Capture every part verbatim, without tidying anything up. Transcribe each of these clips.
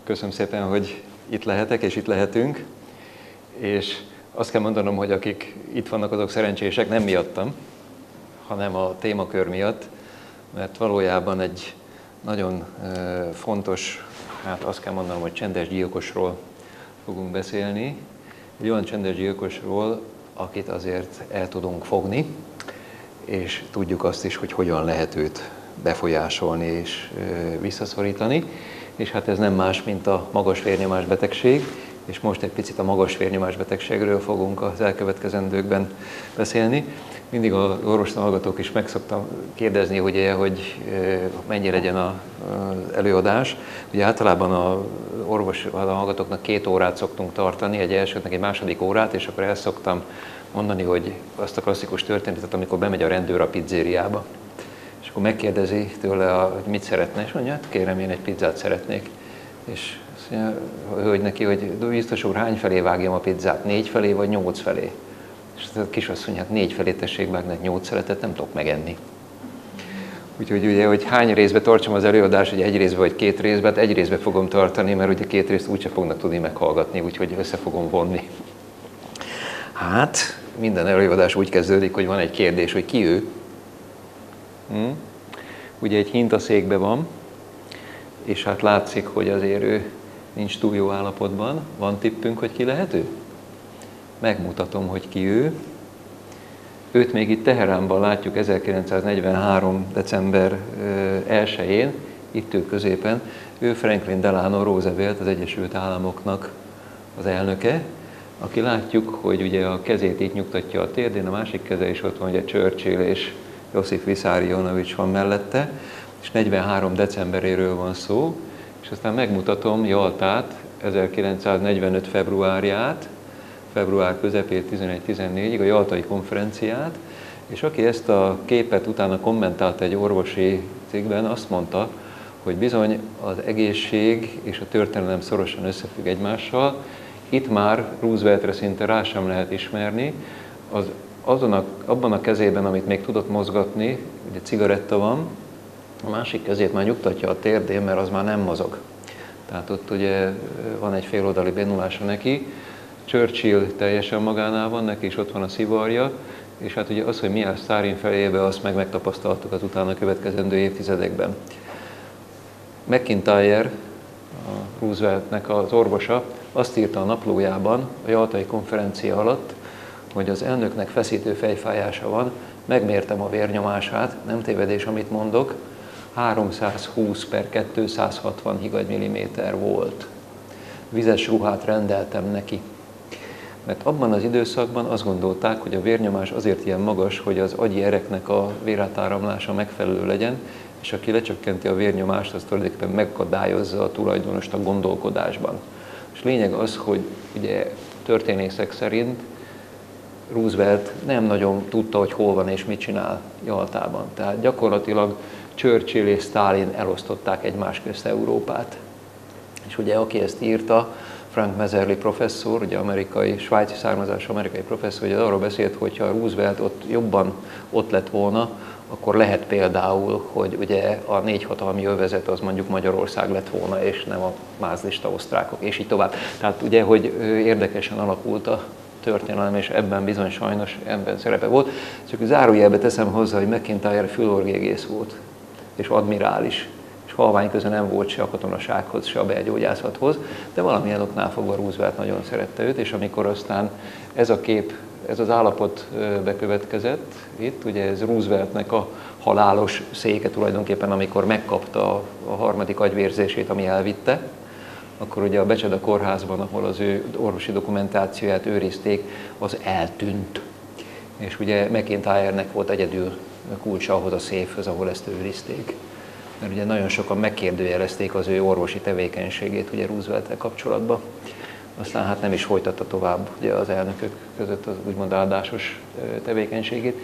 Köszönöm szépen, hogy itt lehetek, és itt lehetünk. És azt kell mondanom, hogy akik itt vannak, azok szerencsések, nem miattam, hanem a témakör miatt, mert valójában egy nagyon fontos, hát azt kell mondanom, hogy csendes gyilkosról fogunk beszélni. Egy olyan csendes gyilkosról, akit azért el tudunk fogni, és tudjuk azt is, hogy hogyan lehet őt befolyásolni és visszaszorítani. És hát ez nem más, mint a magas vérnyomás betegség, és most egy picit a magas vérnyomás betegségről fogunk az elkövetkezendőkben beszélni. Mindig az orvostanhallgatók is meg szoktam kérdezni, ugye, hogy mennyi legyen az előadás. Ugye általában az orvostanhallgatóknak két órát szoktunk tartani, egy elsőnek egy második órát, és akkor el szoktam mondani, hogy azt a klasszikus történetet, amikor bemegy a rendőr a pizzériába. És akkor megkérdezi tőle, hogy mit szeretne, és mondja, hát kérem, én egy pizzát szeretnék. És azt mondja a hölgy neki, hogy biztos úr, hány felé vágjam a pizzát? Négy felé vagy nyolc felé? És a kisasszony, hát négy felé tessék vágni, nyolc szeletet nem tudok megenni. Úgyhogy ugye, hogy hány részbe tartsam az előadást, hogy egy részbe vagy két részbe, hát egy részbe fogom tartani, mert ugye két részt úgyse fognak tudni meghallgatni, úgyhogy össze fogom vonni. Hát, minden előadás úgy kezdődik, hogy van egy kérdés, hogy ki ő. Hm? Ugye egy hintaszékben van, és hát látszik, hogy azért ő nincs túl jó állapotban. Van tippünk, hogy ki lehet ő? Megmutatom, hogy ki ő. Őt még itt Teheránban látjuk ezerkilencszáznegyvenhárom. december elsején, itt ő középen. Ő Franklin Delano Roosevelt, az Egyesült Államoknak az elnöke, aki látjuk, hogy ugye a kezét itt nyugtatja a térdén, a másik keze is ott van, ugye Churchill és Josif Vissarionovics van mellette, és negyvenhárom. decemberéről van szó, és aztán megmutatom Jaltát, ezerkilencszáznegyvenöt. februárját, február közepét tizenegy-tizennégyig, a Jaltai konferenciát, és aki ezt a képet utána kommentált egy orvosi cikkben, azt mondta, hogy bizony az egészség és a történelem szorosan összefügg egymással. Itt már Rooseveltre szinte rá sem lehet ismerni, az azon a, abban a kezében, amit még tudott mozgatni, ugye cigaretta van, a másik kezét már nyugtatja a térdén, mert az már nem mozog. Tehát ott ugye van egy féloldali bénulása neki, Churchill teljesen magánál van, neki is ott van a szivarja, és hát ugye az, hogy mi áll Sztálin felébe, azt meg megtapasztaltuk az utána következendő évtizedekben. McIntyre, a Rooseveltnek az orvosa, azt írta a naplójában a Jaltai konferencia alatt, hogy az elnöknek feszítő fejfájása van, megmértem a vérnyomását, nem tévedés, amit mondok, háromszázhúsz per kétszázhatvan higany-milliméter volt. Vizes ruhát rendeltem neki. Mert abban az időszakban azt gondolták, hogy a vérnyomás azért ilyen magas, hogy az agyi ereknek a vérátáramlása megfelelő legyen, és aki lecsökkenti a vérnyomást, az tulajdonképpen megakadályozza a tulajdonost a gondolkodásban. És lényeg az, hogy ugye történészek szerint Roosevelt nem nagyon tudta, hogy hol van és mit csinál Jaltában. Tehát gyakorlatilag Churchill és Stalin elosztották egymás közt Európát. És ugye aki ezt írta, Frank Meserly professzor, ugye amerikai, svájci származású amerikai professzor, ugye arról beszélt, hogy ha Roosevelt ott jobban ott lett volna, akkor lehet például, hogy ugye a négy hatalmi övezet az mondjuk Magyarország lett volna, és nem a mázlista osztrákok, és így tovább. Tehát ugye, hogy érdekesen alakult a történelem, és ebben bizony sajnos ebben szerepe volt. Csak zárójelbe teszem hozzá, hogy McIntyre fülorvégész volt, és admirális, és halvány közben nem volt se a katonasághoz, se a belgyógyászathoz, de valamilyen oknál fogva Roosevelt nagyon szerette őt, és amikor aztán ez a kép, ez az állapot bekövetkezett, itt ugye ez Rooseveltnek a halálos széke tulajdonképpen, amikor megkapta a harmadik agyvérzését, ami elvitte, akkor ugye a Becseda kórházban, ahol az ő orvosi dokumentációját őrizték, az eltűnt. És ugye McIntyre-nek volt egyedül kulcsa ahhoz a széfhöz, ahol ezt őrizték. Mert ugye nagyon sokan megkérdőjelezték az ő orvosi tevékenységét ugye Roosevelt-tel kapcsolatban. Aztán hát nem is folytatta tovább ugye az elnökök között az úgymond áldásos tevékenységét.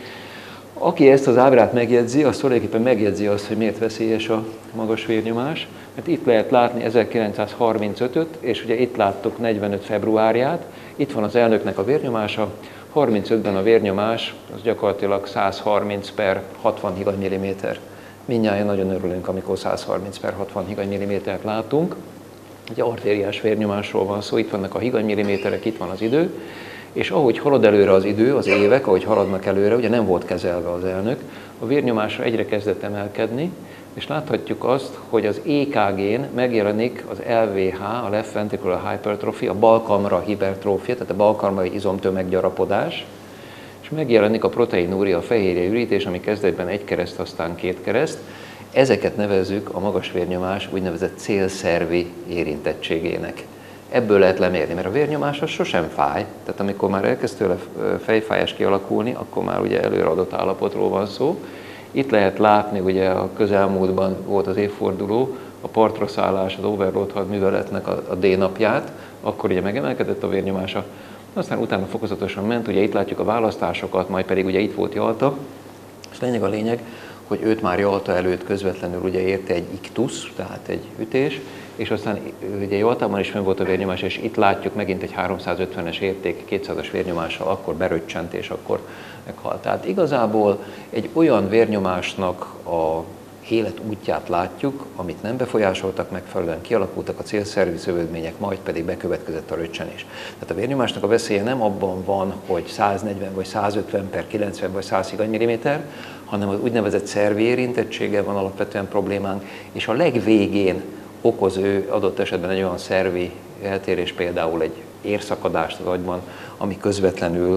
Aki ezt az ábrát megjegyzi, az tulajdonképpen megjegyzi azt, hogy miért veszélyes a magas vérnyomás. Mert itt lehet látni ezerkilencszázharmincötöt, és ugye itt láttuk negyvenöt februárját, itt van az elnöknek a vérnyomása, harmincötben a vérnyomás, az gyakorlatilag százharminc per hatvan higany-milliméter. Mindnyájan nagyon örülünk, amikor százharminc per hatvan higany-millimétert látunk. Ugye artériás vérnyomásról van szó, itt vannak a higanymilliméterek, itt van az idő, és ahogy halad előre az idő, az évek, ahogy haladnak előre, ugye nem volt kezelve az elnök, a vérnyomása egyre kezdett emelkedni, és láthatjuk azt, hogy az é ká gén megjelenik az el vé há, a left ventricular hypertrophy, a balkamra hipertrófia, tehát a balkamrai izomtömeggyarapodás, és megjelenik a proteinúria, a fehérje ürítés, ami kezdetben egy kereszt, aztán két kereszt. Ezeket nevezzük a magas vérnyomás úgynevezett célszervi érintettségének. Ebből lehet lemérni, mert a vérnyomás az sosem fáj, tehát amikor már elkezd tőle fejfájás kialakulni, akkor már ugye előreadott állapotról van szó. Itt lehet látni, ugye a közelmúltban volt az évforduló, a partra szállás, az Overlord hadműveletnek a, a D-napját, akkor ugye megemelkedett a vérnyomása, aztán utána fokozatosan ment, ugye itt látjuk a választásokat, majd pedig ugye itt volt Jalta, és lényeg a lényeg, hogy őt már Jalta előtt közvetlenül ugye érte egy iktusz, tehát egy ütés, és aztán ugye Jaltában is fenn volt a vérnyomás, és itt látjuk megint egy háromszázötvenes érték, kétszázas vérnyomással, akkor beröccsent, és akkor meghalt. Tehát igazából egy olyan vérnyomásnak a élet útját látjuk, amit nem befolyásoltak megfelelően, kialakultak a célszervi szövődmények, majd pedig bekövetkezett a röccsenés. Tehát a vérnyomásnak a veszélye nem abban van, hogy száznegyven vagy százötven per kilencven vagy száz higanymilliméter, hanem az úgynevezett szervi érintettséggel van alapvetően problémánk, és a legvégén okoz ő adott esetben egy olyan szervi eltérés, például egy érszakadást az agyban, ami közvetlenül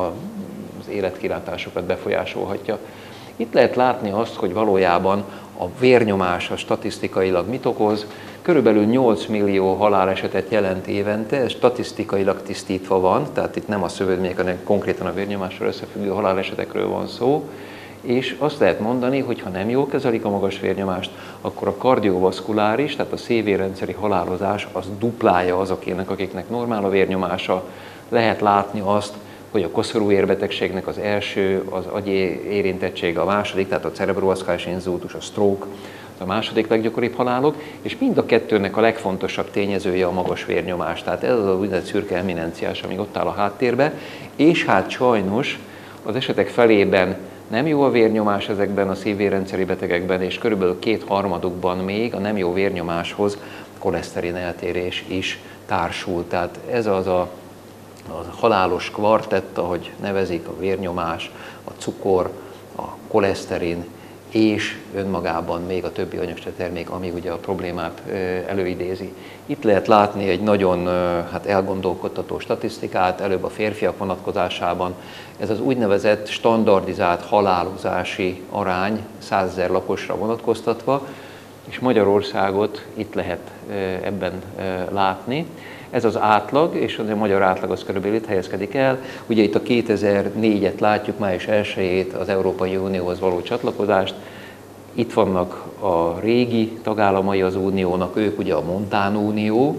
az életkilátásokat befolyásolhatja. Itt lehet látni azt, hogy valójában a vérnyomás a statisztikailag mit okoz. Körülbelül nyolc millió halálesetet jelent évente, ez statisztikailag tisztítva van, tehát itt nem a szövődmények, hanem konkrétan a vérnyomással összefüggő halálesetekről van szó. És azt lehet mondani, hogy ha nem jól kezelik a magas vérnyomást, akkor a kardiovaszkuláris, tehát a szívérendszeri halálozás az duplája azokének, akiknek normál a vérnyomása. Lehet látni azt, hogy a koszorúérbetegségnek az első, az agyi érintettsége, a második, tehát a cerebrovaszkuláris inzultus, a stroke, a második leggyakoribb halálok, és mind a kettőnek a legfontosabb tényezője a magas vérnyomás. Tehát ez az a úgynevezett szürke eminenciás, ami ott áll a háttérbe, és hát sajnos az esetek felében nem jó a vérnyomás ezekben a szívérendszeri betegekben, és körülbelül két harmadukban még a nem jó vérnyomáshoz koleszterin eltérés is társul. Tehát ez az a, a halálos kvartett, ahogy nevezik, a vérnyomás, a cukor, a koleszterin, és önmagában még a többi anyagtermék, ami ugye a problémát előidézi. Itt lehet látni egy nagyon hát elgondolkodtató statisztikát, előbb a férfiak vonatkozásában. Ez az úgynevezett standardizált halálozási arány százezer lakosra vonatkoztatva, és Magyarországot itt lehet ebben látni. Ez az átlag, és a magyar átlag az körülbelül itt helyezkedik el. Ugye itt a kétezer-négyet látjuk, május elsejét, az Európai Unióhoz való csatlakozást. Itt vannak a régi tagállamai az Uniónak, ők ugye a Montán Unió,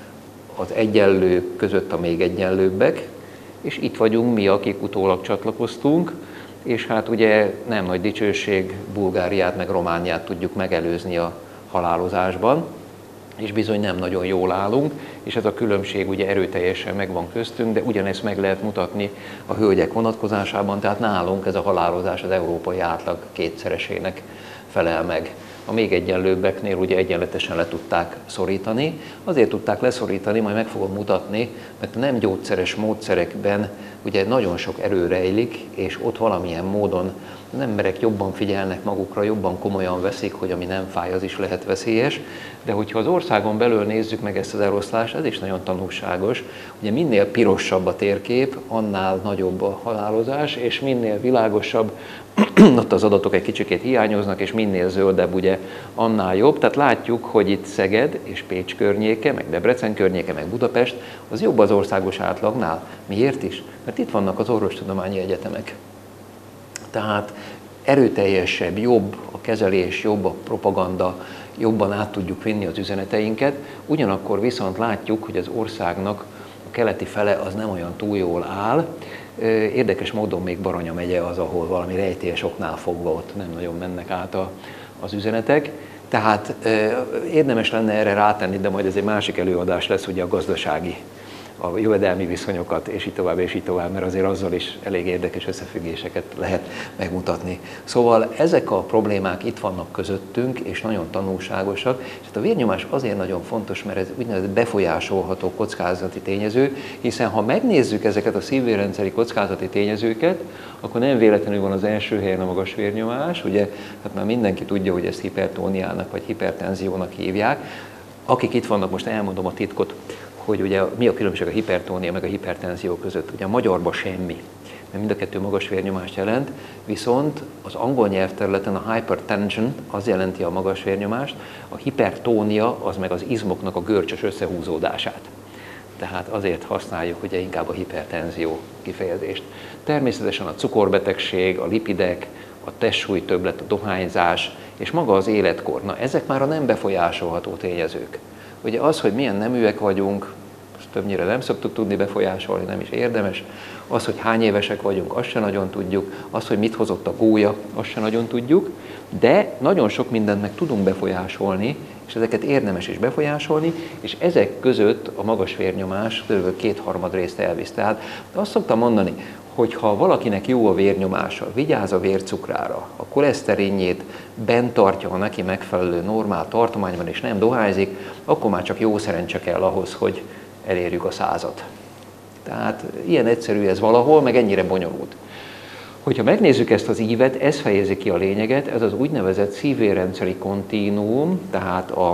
az egyenlők között a még egyenlőbbek, és itt vagyunk mi, akik utólag csatlakoztunk, és hát ugye nem nagy dicsőség, Bulgáriát meg Romániát tudjuk megelőzni a halálozásban, és bizony nem nagyon jól állunk, és ez a különbség ugye erőteljesen megvan köztünk, de ugyanezt meg lehet mutatni a hölgyek vonatkozásában, tehát nálunk ez a halálozás az európai átlag kétszeresének felel meg. A még egyenlőbbeknél ugye egyenletesen le tudták szorítani. Azért tudták leszorítani, majd meg fogom mutatni, mert a nem gyógyszeres módszerekben ugye nagyon sok erő rejlik, és ott valamilyen módon az emberek jobban figyelnek magukra, jobban komolyan veszik, hogy ami nem fáj, az is lehet veszélyes. De hogyha az országon belül nézzük meg ezt az eloszlást, ez is nagyon tanulságos. Ugye minél pirosabb a térkép, annál nagyobb a halálozás, és minél világosabb, ott az adatok egy kicsikét hiányoznak, és minél zöldebb, ugye, annál jobb. Tehát látjuk, hogy itt Szeged és Pécs környéke, meg Debrecen környéke, meg Budapest, az jobb az országos átlagnál. Miért is? Mert itt vannak az orvostudományi egyetemek. Tehát erőteljesebb, jobb a kezelés, jobb a propaganda, jobban át tudjuk vinni az üzeneteinket. Ugyanakkor viszont látjuk, hogy az országnak a keleti fele az nem olyan túl jól áll. Érdekes módon még Baranya megye az, ahol valami rejtélyes oknál fogva ott nem nagyon mennek át a, az üzenetek. Tehát érdemes lenne erre rátenni, de majd ez egy másik előadás lesz, ugye a gazdasági a jövedelmi viszonyokat, és így tovább, és így tovább, mert azért azzal is elég érdekes összefüggéseket lehet megmutatni. Szóval ezek a problémák itt vannak közöttünk, és nagyon tanulságosak, és hát a vérnyomás azért nagyon fontos, mert ez úgynevezett befolyásolható kockázati tényező, hiszen ha megnézzük ezeket a szívvérrendszeri kockázati tényezőket, akkor nem véletlenül van az első helyen a magas vérnyomás, ugye, hát már mindenki tudja, hogy ezt hipertóniának vagy hipertenziónak hívják. Akik itt vannak, most elmondom a titkot, hogy ugye mi a különbség a hipertónia meg a hipertenzió között. Ugye a magyarban semmi, mert mind a kettő magas vérnyomást jelent, viszont az angol nyelvterületen a hypertension az jelenti a magas vérnyomást, a hipertónia az meg az izmoknak a görcsös összehúzódását. Tehát azért használjuk ugye inkább a hipertenzió kifejezést. Természetesen a cukorbetegség, a lipidek, a testsúly többlet, a dohányzás és maga az életkor. Na, ezek már a nem befolyásolható tényezők. Ugye az, hogy milyen neműek vagyunk, azt többnyire nem szoktuk tudni befolyásolni, nem is érdemes. Az, hogy hány évesek vagyunk, azt se nagyon tudjuk. Az, hogy mit hozott a gólya, azt se nagyon tudjuk. De nagyon sok mindent meg tudunk befolyásolni, és ezeket érdemes is befolyásolni, és ezek között a magas vérnyomás kb. kétharmad részt elvisz. Tehát azt szoktam mondani, hogy ha valakinek jó a vérnyomása, vigyáz a vércukrára, a koleszterinjét bent tartja, ha neki megfelelő normál tartományban és nem dohányzik, akkor már csak jó szerencse kell ahhoz, hogy elérjük a százat. Tehát ilyen egyszerű ez valahol, meg ennyire bonyolult. Hogyha megnézzük ezt az ívet, ez fejezi ki a lényeget, ez az úgynevezett szívvérrendszeri kontinuum, tehát a,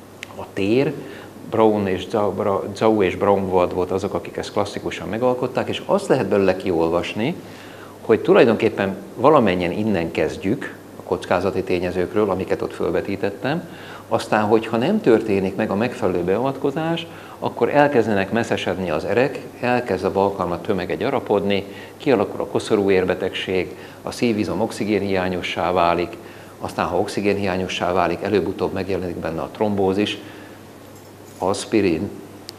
a tér, Brown és Zhou és Braunwald volt azok, akik ezt klasszikusan megalkották, és azt lehet belőle kiolvasni, hogy tulajdonképpen valamennyien innen kezdjük a kockázati tényezőkről, amiket ott fölvetítettem, aztán, hogyha nem történik meg a megfelelő beavatkozás, akkor elkezdenek messzesedni az erek, elkezd a balkarmat tömege gyarapodni, kialakul a koszorúérbetegség, a szívizom oxigénhiányossá válik, aztán, ha oxigénhiányossá válik, előbb-utóbb megjelenik benne a trombózis, aspirin,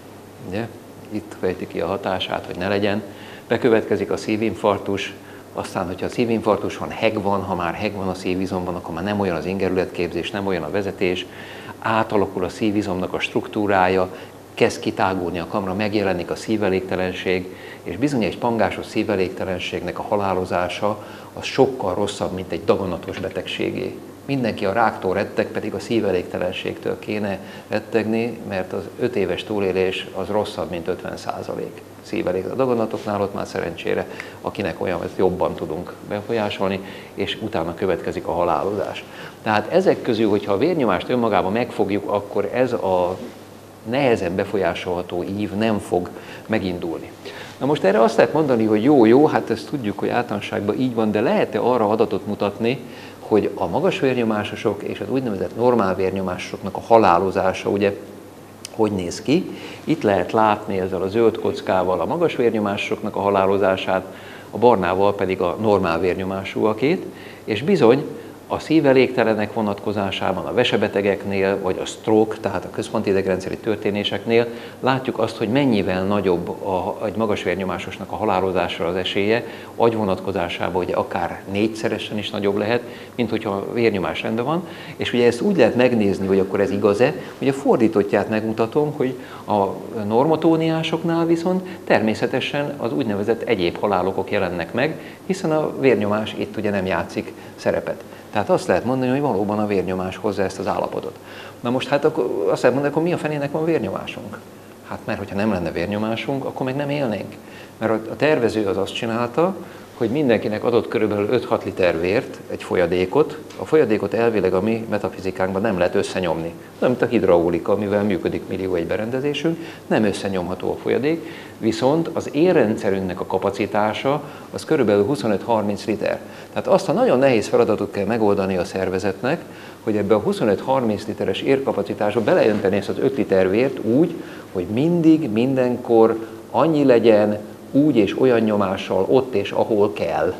ugye? Itt fejti ki a hatását, hogy ne legyen, bekövetkezik a szívinfarktus, aztán, hogyha a szívinfarktus van, heg van, ha már heg van a szívizomban, akkor már nem olyan az ingerületképzés, nem olyan a vezetés, átalakul a szívizomnak a struktúrája, kezd kitágulni a kamra, megjelenik a szívelégtelenség, és bizony egy pangásos szívelégtelenségnek a halálozása az sokkal rosszabb, mint egy daganatos betegségé. Mindenki a ráktól retteg, pedig a szívelégtelenségtől kéne rettegni, mert az öt éves túlélés az rosszabb, mint ötven százalék szívelég. A daganatoknál ott már szerencsére, akinek olyan, ezt jobban tudunk befolyásolni, és utána következik a halálozás. Tehát ezek közül, hogyha a vérnyomást önmagában megfogjuk, akkor ez a nehezen befolyásolható ív nem fog megindulni. Na most erre azt lehet mondani, hogy jó, jó, hát ezt tudjuk, hogy általánosságban így van, de lehet-e arra adatot mutatni, hogy a magas vérnyomásosok és az úgynevezett normál vérnyomásosoknak a halálozása ugye hogy néz ki. Itt lehet látni ezzel a zöld kockával a magas vérnyomásosoknak a halálozását, a barnával pedig a normál vérnyomásúakét, és bizony a szívelégtelenek vonatkozásában, a vesebetegeknél, vagy a stroke, tehát a központi idegrendszeri történéseknél látjuk azt, hogy mennyivel nagyobb a, egy magas vérnyomásosnak a halálozásra az esélye, agy vonatkozásában ugye akár négyszeresen is nagyobb lehet, mint hogyha a vérnyomás rendben van, és ugye ezt úgy lehet megnézni, hogy akkor ez igaz-e, hogy a fordítottját megmutatom, hogy a normotóniásoknál viszont természetesen az úgynevezett egyéb halálokok jelennek meg, hiszen a vérnyomás itt ugye nem játszik szerepet. Tehát azt lehet mondani, hogy valóban a vérnyomás hozza ezt az állapotot. Na most hát akkor azt lehet mondani, hogy mi a fenének van vérnyomásunk? Hát mert hogyha nem lenne vérnyomásunk, akkor meg nem élnénk. Mert a tervező az azt csinálta, hogy mindenkinek adott körülbelül öt-hat liter vért, egy folyadékot. A folyadékot elvileg a mi metafizikánkban nem lehet összenyomni. Nem, mint a hidraulika, amivel működik millió egy berendezésünk, nem összenyomható a folyadék, viszont az érrendszerünknek a kapacitása az körülbelül huszonöt-harminc liter. Tehát azt a nagyon nehéz feladatot kell megoldani a szervezetnek, hogy ebbe a huszonöt-harminc literes érkapacitásba beleönteni ezt az öt liter vért úgy, hogy mindig, mindenkor annyi legyen, úgy és olyan nyomással ott és ahol kell.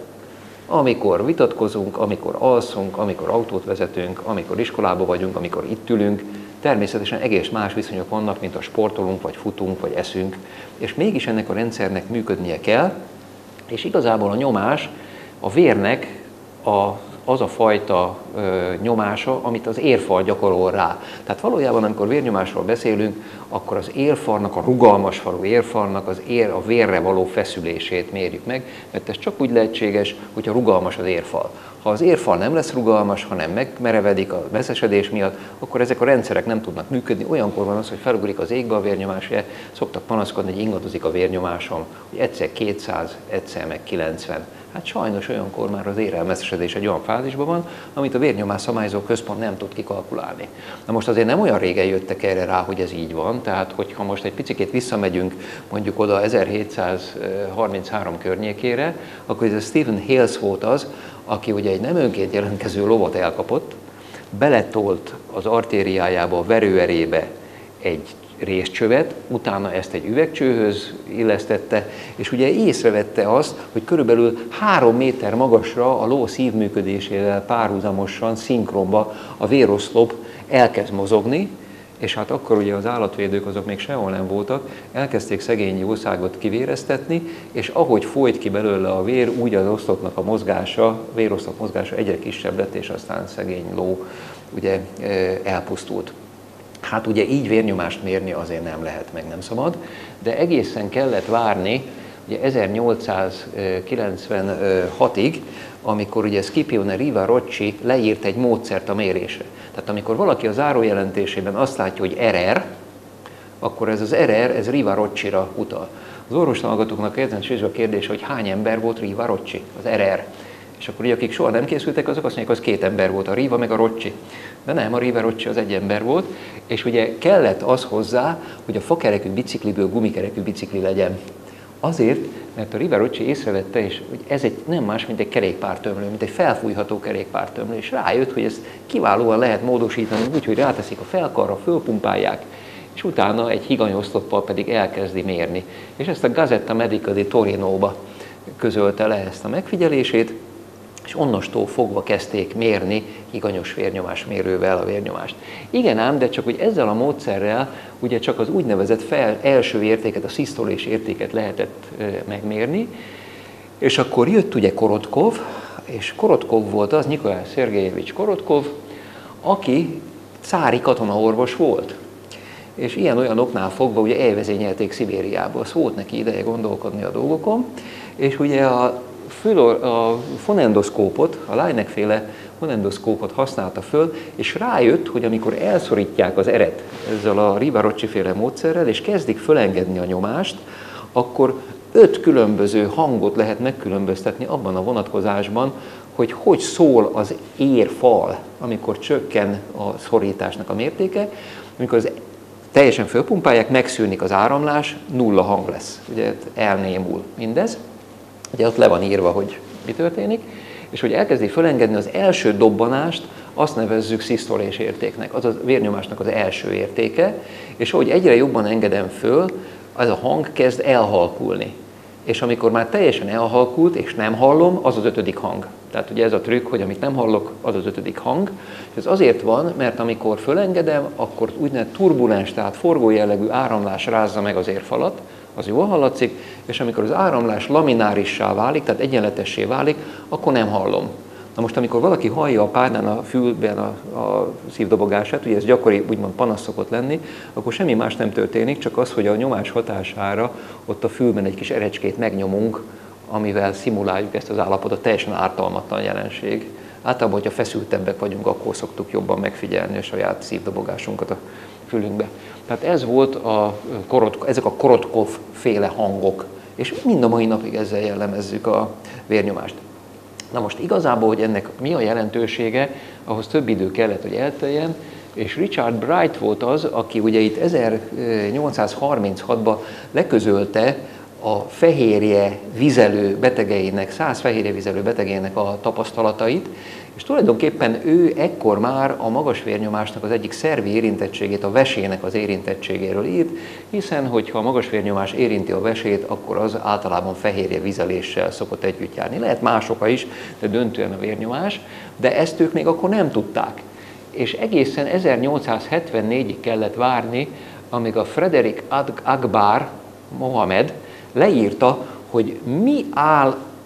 Amikor vitatkozunk, amikor alszunk, amikor autót vezetünk, amikor iskolába vagyunk, amikor itt ülünk, természetesen egész más viszonyok vannak, mint a sportolunk, vagy futunk, vagy eszünk, és mégis ennek a rendszernek működnie kell, és igazából a nyomás a vérnek a az a fajta ö, nyomása, amit az érfal gyakorol rá. Tehát valójában, amikor vérnyomásról beszélünk, akkor az érfalnak, a rugalmas falú érfalnak az ér, a vérre való feszülését mérjük meg, mert ez csak úgy lehetséges, hogyha rugalmas az érfal. Ha az érfal nem lesz rugalmas, hanem megmerevedik a veszesedés miatt, akkor ezek a rendszerek nem tudnak működni. Olyankor van az, hogy felugrik az égbe a vérnyomás, szoktak panaszkodni, hogy ingadozik a vérnyomásom, hogy egyszer kétszáz, egyszer meg kilencven. Hát sajnos olyankor már az érelmeszesedés egy olyan fázisban van, amit a vérnyomás szabályozó központ nem tud kikalkulálni. Na most azért nem olyan régen jöttek erre rá, hogy ez így van, tehát hogyha most egy picikét visszamegyünk mondjuk oda ezerhétszázharminchárom környékére, akkor ez a Stephen Hales volt az, aki ugye egy nem önként jelentkező lovat elkapott, beletolt az artériájába, a verőerébe egy részcsövet, utána ezt egy üvegcsőhöz illesztette, és ugye észrevette azt, hogy körülbelül három méter magasra a ló szívműködésével párhuzamosan, szinkronba a véroszlop elkezd mozogni, és hát akkor ugye az állatvédők azok még sehol nem voltak, elkezdték szegény jószágot kivéreztetni, és ahogy folyt ki belőle a vér, úgy az oszlopnak a mozgása, a véroszlop mozgása egyre kisebb lett, és aztán szegény ló ugye elpusztult. Hát ugye így vérnyomást mérni azért nem lehet, meg nem szabad, de egészen kellett várni ugye ezernyolcszázkilencvenhatig, amikor ugye Scipione Riva-Rocci leírt egy módszert a mérésre. Tehát amikor valaki a zárójelentésében azt látja, hogy er er, akkor ez az er er, ez Riva-Roccira utal. Az orvoshallgatóknak érdekes a kérdés, hogy hány ember volt Riva-Rocci, az er er. És akkor ugye, akik soha nem készültek, azok azt mondják, az két ember volt, a Riva meg a Rocci. De nem, a Riva-Rocci az egy ember volt, és ugye kellett az hozzá, hogy a fakerekű bicikliből gumikerekű bicikli legyen. Azért, mert a Riva-Rocci észrevette, és hogy ez egy nem más, mint egy kerékpártömlő, mint egy felfújható kerékpártömlő, és rájött, hogy ezt kiválóan lehet módosítani úgy, hogy ráteszik a felkarra, fölpumpálják, és utána egy higanyoszloppal pedig elkezdi mérni. És ezt a Gazzetta Medica di Torinóba közölte le ezt a megfigyelését, és onnastól fogva kezdték mérni higanyos vérnyomásmérővel a vérnyomást. Igen ám, de csak hogy ezzel a módszerrel ugye csak az úgynevezett fel, első értéket, a szisztolés értéket lehetett e, megmérni, és akkor jött ugye Korotkov, és Korotkov volt az, Nikolaj Szergejevics Korotkov, aki cári katonaorvos volt. És ilyen-olyan oknál fogva ugye elvezényelték Szibériából, szóval volt neki ideje gondolkodni a dolgokon, és ugye a a fonendoszkópot, a Laennec-féle fonendoszkópot használta föl, és rájött, hogy amikor elszorítják az eret ezzel a Riva-Rocci-féle módszerrel, és kezdik fölengedni a nyomást, akkor öt különböző hangot lehet megkülönböztetni abban a vonatkozásban, hogy hogy szól az érfal, amikor csökken a szorításnak a mértéke, amikor az teljesen fölpumpálják, megszűnik az áramlás, nulla hang lesz, ugye elnémul mindez. Ugye ott le van írva, hogy mi történik, és hogy elkezdi fölengedni az első dobbanást, azt nevezzük szisztolés értéknek, az a vérnyomásnak az első értéke, és hogy egyre jobban engedem föl, az a hang kezd elhalkulni. És amikor már teljesen elhalkult, és nem hallom, az az ötödik hang. Tehát ugye ez a trükk, hogy amit nem hallok, az az ötödik hang. És ez azért van, mert amikor fölengedem, akkor úgynevezett turbulens, tehát forgójellegű áramlás rázza meg az érfalat, az jól hallatszik, és amikor az áramlás laminárissá válik, tehát egyenletessé válik, akkor nem hallom. Na most, amikor valaki hallja a párnán a fülben a, a szívdobogását, ugye ez gyakori, úgymond panasz szokott lenni, akkor semmi más nem történik, csak az, hogy a nyomás hatására ott a fülben egy kis erecskét megnyomunk, amivel szimuláljuk ezt az állapotot, teljesen ártalmatlan jelenség. Általában, hogyha feszültebbek vagyunk, akkor szoktuk jobban megfigyelni a saját szívdobogásunkat a fülünkbe. Tehát ez volt a, ezek a Korotkov-féle hangok, és mind a mai napig ezzel jellemezzük a vérnyomást. Na most igazából, hogy ennek mi a jelentősége, ahhoz több idő kellett, hogy elteljen, és Richard Bright volt az, aki ugye itt ezernyolcszázharminchatban leközölte a fehérje vizelő betegeinek, száz fehérje vizelő betegeinek a tapasztalatait, és tulajdonképpen ő ekkor már a magas vérnyomásnak az egyik szervi érintettségét, a vesének az érintettségéről írt, hiszen hogyha a magas vérnyomás érinti a vesét, akkor az általában fehérje vizeléssel szokott együtt járni. Lehet más oka is, de döntően a vérnyomás, de ezt ők még akkor nem tudták. És egészen ezernyolcszázhetvennégyig kellett várni, amíg a Frederick Akbar Mohamed leírta, hogy mi áll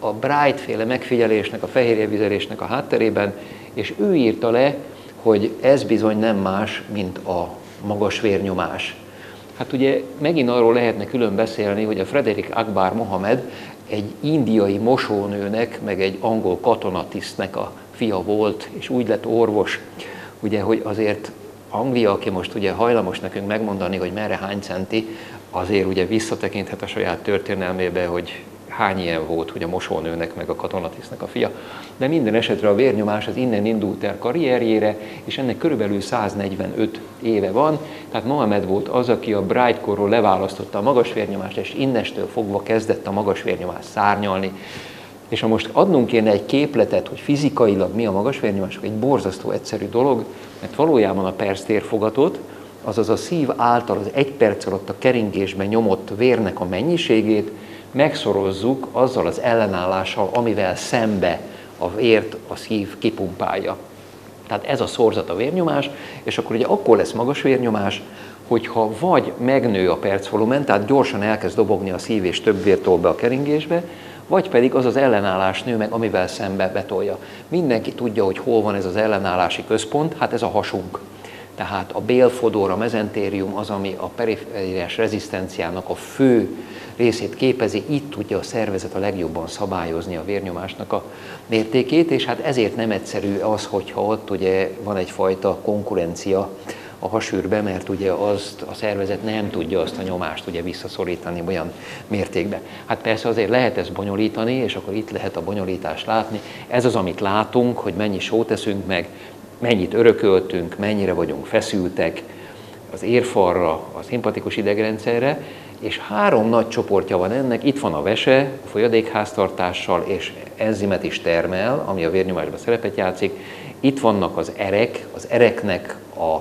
a Bright-féle megfigyelésnek, a fehérjevizelésnek a hátterében, és ő írta le, hogy ez bizony nem más, mint a magas vérnyomás. Hát ugye megint arról lehetne külön beszélni, hogy a Frederick Akbar Mohamed egy indiai mosónőnek, meg egy angol katonatisztnek a fia volt, és úgy lett orvos, ugye, hogy azért Anglia, aki most ugye hajlamos nekünk megmondani, hogy merre hány centi, azért ugye visszatekinthet a saját történelmébe, hogy hány ilyen volt, hogy a mosónőnek meg a katonatisztnek a fia. De minden esetre a vérnyomás az innen indult el karrierjére, és ennek körülbelül száznegyvenöt éve van. Tehát Mohamed volt az, aki a Bright-korról leválasztotta a magas vérnyomást, és innestől fogva kezdett a magas vérnyomás szárnyalni. És ha most adnunk kéne egy képletet, hogy fizikailag mi a magas vérnyomás, egy borzasztó egyszerű dolog, mert valójában a Persz térfogatot, azaz a szív által az egy perc alatt a keringésben nyomott vérnek a mennyiségét megszorozzuk azzal az ellenállással, amivel szembe a vért a szív kipumpálja. Tehát ez a szorzat a vérnyomás, és akkor ugye akkor lesz magas vérnyomás, hogyha vagy megnő a percvolumen, tehát gyorsan elkezd dobogni a szív és több vér tol be a keringésbe, vagy pedig az az ellenállás nő meg, amivel szembe betolja. Mindenki tudja, hogy hol van ez az ellenállási központ, hát ez a hasunk. Tehát a bélfodor, a mezentérium az, ami a perifériás rezisztenciának a fő részét képezi, itt tudja a szervezet a legjobban szabályozni a vérnyomásnak a mértékét, és hát ezért nem egyszerű az, hogyha ott ugye van egyfajta konkurencia a hasűrbe, mert ugye azt a szervezet nem tudja azt a nyomást ugye visszaszorítani olyan mértékben. Hát persze azért lehet ezt bonyolítani, és akkor itt lehet a bonyolítást látni. Ez az, amit látunk, hogy mennyi sót teszünk meg, mennyit örököltünk, mennyire vagyunk feszültek az érfalra, a szimpatikus idegrendszerre, és három nagy csoportja van ennek. Itt van a vese, a folyadékháztartással, és enzimet is termel, ami a vérnyomásban szerepet játszik. Itt vannak az erek, az ereknek a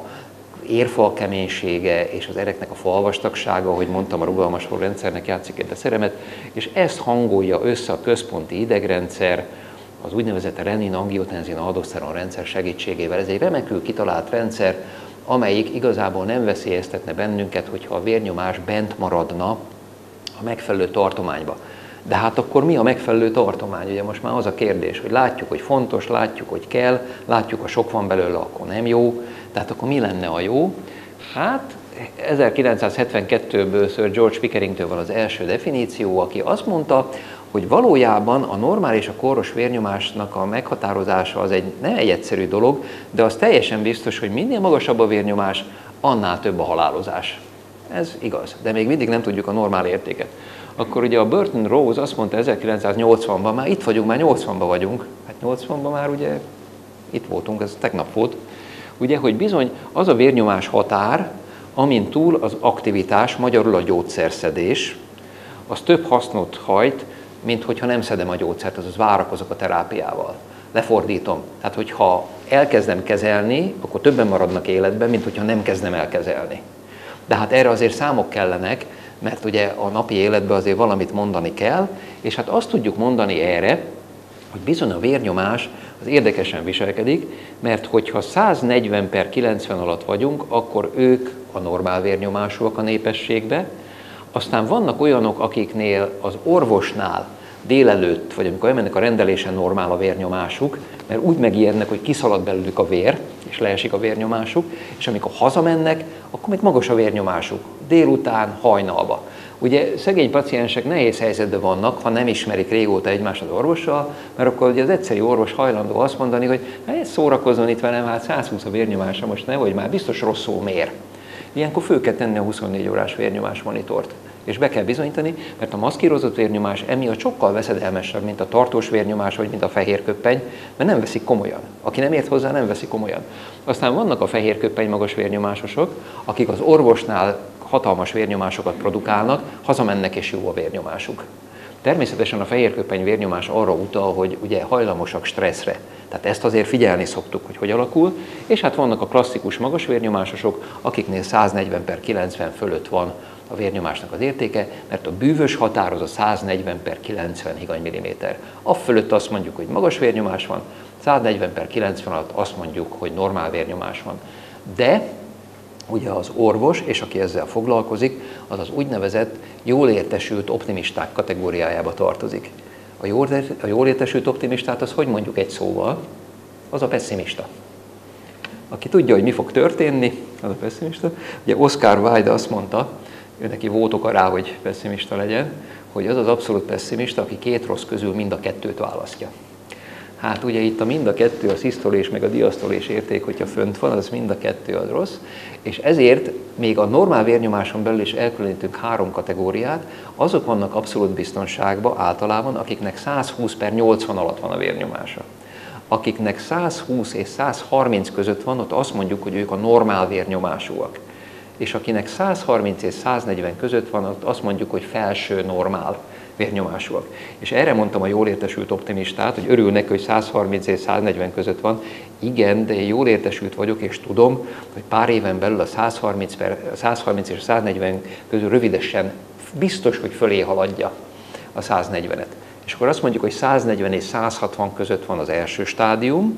érfal keménysége és az ereknek a falvastagsága, ahogy mondtam, a rugalmas rendszernek játszik egy szerepet, és ezt hangolja össze a központi idegrendszer, az úgynevezett renin-angiotenzin-aldoszteron rendszer segítségével. Ez egy remekül kitalált rendszer, amelyik igazából nem veszélyeztetne bennünket, hogyha a vérnyomás bent maradna a megfelelő tartományba. De hát akkor mi a megfelelő tartomány? Ugye most már az a kérdés, hogy látjuk, hogy fontos, látjuk, hogy kell, látjuk, ha sok van belőle, akkor nem jó. Tehát akkor mi lenne a jó? Hát ezerkilencszázhetvenkettőből Sir George Pickeringtől van az első definíció, aki azt mondta, hogy valójában a normál és a kóros vérnyomásnak a meghatározása az egy, nem egy egyszerű dolog, de az teljesen biztos, hogy minél magasabb a vérnyomás, annál több a halálozás. Ez igaz, de még mindig nem tudjuk a normál értéket. Akkor ugye a Burton Rose azt mondta ezerkilencszáznyolcvanban, már itt vagyunk, már nyolcvanban vagyunk, hát nyolcvanban már ugye itt voltunk, ez tegnap volt, ugye, hogy bizony az a vérnyomás határ, amin túl az aktivitás, magyarul a gyógyszerszedés, az több hasznot hajt, mint hogyha nem szedem a gyógyszert, azaz várakozok a terápiával. Lefordítom. Tehát, hogyha elkezdem kezelni, akkor többen maradnak életben, mint hogyha nem kezdem el kezelni. De hát erre azért számok kellenek, mert ugye a napi életben azért valamit mondani kell, és hát azt tudjuk mondani erre, hogy bizony a vérnyomás az érdekesen viselkedik, mert hogyha száznegyven per kilencven alatt vagyunk, akkor ők a normál vérnyomásúak a népességbe, aztán vannak olyanok, akiknél az orvosnál délelőtt, vagy amikor elmennek a rendelésen normál a vérnyomásuk, mert úgy megijednek, hogy kiszalad belőlük a vér, és leesik a vérnyomásuk, és amikor hazamennek, akkor még magas a vérnyomásuk, délután, hajnalba. Ugye szegény paciensek nehéz helyzetben vannak, ha nem ismerik régóta egymást az orvossal, mert akkor ugye az egyszerű orvos hajlandó azt mondani, hogy hát szórakozzon itt velem, hát százhúsz a vérnyomása, most ne, vagy már biztos rosszul mér. Ilyenkor föl kell tenni a huszonnégy órás vérnyomás monitort. És be kell bizonyítani, mert a maszkírozott vérnyomás emiatt sokkal veszedelmesebb, mint a tartós vérnyomás, vagy mint a fehérköppeny, mert nem veszik komolyan. Aki nem ért hozzá, nem veszi komolyan. Aztán vannak a fehérköppeny magas vérnyomásosok, akik az orvosnál hatalmas vérnyomásokat produkálnak, hazamennek és jó a vérnyomásuk. Természetesen a fehérköppeny vérnyomás arra utal, hogy ugye hajlamosak stresszre. Tehát ezt azért figyelni szoktuk, hogy hogy alakul, és hát vannak a klasszikus magas vérnyomásosok, akiknél száznegyven per kilencven fölött van a vérnyomásnak az értéke, mert a bűvös határ az a száznegyven per kilencven higanymilliméter. A fölött azt mondjuk, hogy magas vérnyomás van, száznegyven per kilencven alatt azt mondjuk, hogy normál vérnyomás van. De ugye az orvos, és aki ezzel foglalkozik, az az úgynevezett jól értesült optimisták kategóriájába tartozik. A jól, a jól értesült optimistát az hogy mondjuk egy szóval? Az a pesszimista. Aki tudja, hogy mi fog történni, az a pesszimista. Ugye Oscar Wilde azt mondta, ő neki volt oka rá, hogy pesszimista legyen, hogy az az abszolút pesszimista, aki két rossz közül mind a kettőt választja. Hát ugye itt a mind a kettő, a szisztolés meg a diasztolés érték, hogyha fönt van, az mind a kettő az rossz, és ezért még a normál vérnyomáson belül is elkülönítünk három kategóriát, azok vannak abszolút biztonságban általában, akiknek száz húsz per nyolcvan alatt van a vérnyomása. Akiknek száz húsz és száz harminc között van, ott azt mondjuk, hogy ők a normál vérnyomásúak. És akinek száz harminc és száz negyven között van, ott azt mondjuk, hogy felső normál vérnyomásúak. És erre mondtam a jól értesült optimistát, hogy örül neki, hogy száz harminc és száz negyven között van. Igen, de én jól értesült vagyok, és tudom, hogy pár éven belül a száz harminc, per, száz harminc és száz negyven közül rövidesen biztos, hogy fölé haladja a száz negyvenet. És akkor azt mondjuk, hogy száz negyven és száz hatvan között van az első stádium,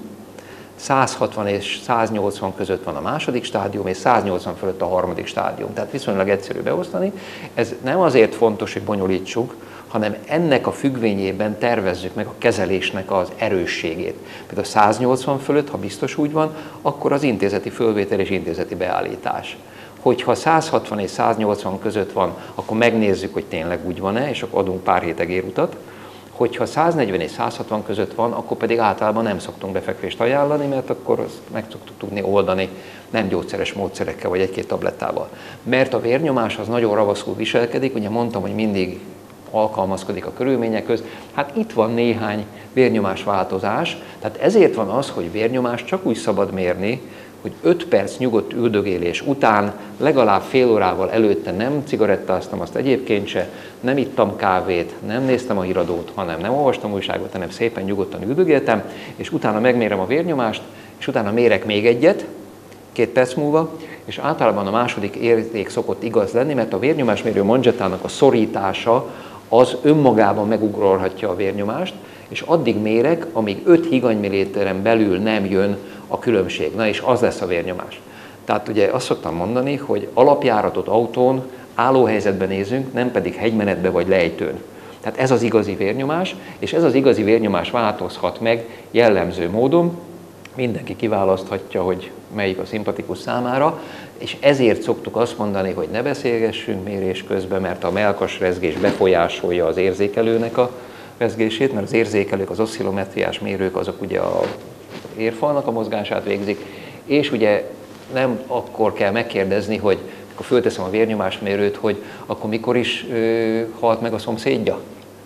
száz hatvan és száz nyolcvan között van a második stádium, és száz nyolcvan fölött a harmadik stádium. Tehát viszonylag egyszerű beosztani. Ez nem azért fontos, hogy bonyolítsuk, hanem ennek a függvényében tervezzük meg a kezelésnek az erősségét. Például száz nyolcvan fölött, ha biztos úgy van, akkor az intézeti fölvétel és intézeti beállítás. Hogyha száz hatvan és száz nyolcvan között van, akkor megnézzük, hogy tényleg úgy van-e, és akkor adunk pár hét egérutat. Hogyha száz negyven és száz hatvan között van, akkor pedig általában nem szoktunk befekvést ajánlani, mert akkor azt meg szoktuk tudni oldani nem gyógyszeres módszerekkel, vagy egy-két tablettával. Mert a vérnyomás az nagyon ravaszul viselkedik, ugye mondtam, hogy mindig alkalmazkodik a körülményekhöz. Hát itt van néhány vérnyomás változás, tehát ezért van az, hogy vérnyomás csak úgy szabad mérni, hogy öt perc nyugodt üldögélés után, legalább fél órával előtte nem cigarettáztam azt egyébként se, nem ittam kávét, nem néztem a híradót, hanem nem olvastam újságot, hanem szépen nyugodtan üldögéltem, és utána megmérem a vérnyomást, és utána mérek még egyet, két perc múlva, és általában a második érték szokott igaz lenni, mert a vérnyomásmérő manzsettának a szorítása az önmagában megugrolhatja a vérnyomást, és addig mérek, amíg öt higanymilliméteren belül nem jön a különbség. Na és az lesz a vérnyomás. Tehát ugye azt szoktam mondani, hogy alapjáratot autón állóhelyzetben nézünk, nem pedig hegymenetbe vagy lejtőn. Tehát ez az igazi vérnyomás, és ez az igazi vérnyomás változhat meg jellemző módon. Mindenki kiválaszthatja, hogy melyik a szimpatikus számára, és ezért szoktuk azt mondani, hogy ne beszélgessünk mérés közben, mert a mellkas rezgés befolyásolja az érzékelőnek a rezgését, mert az érzékelők, az oszcillometriás mérők, azok ugye a érfalnak a mozgását végzik, és ugye nem akkor kell megkérdezni, hogy akkor fölteszem a vérnyomásmérőt, hogy akkor mikor is ö, halt meg a szomszédja.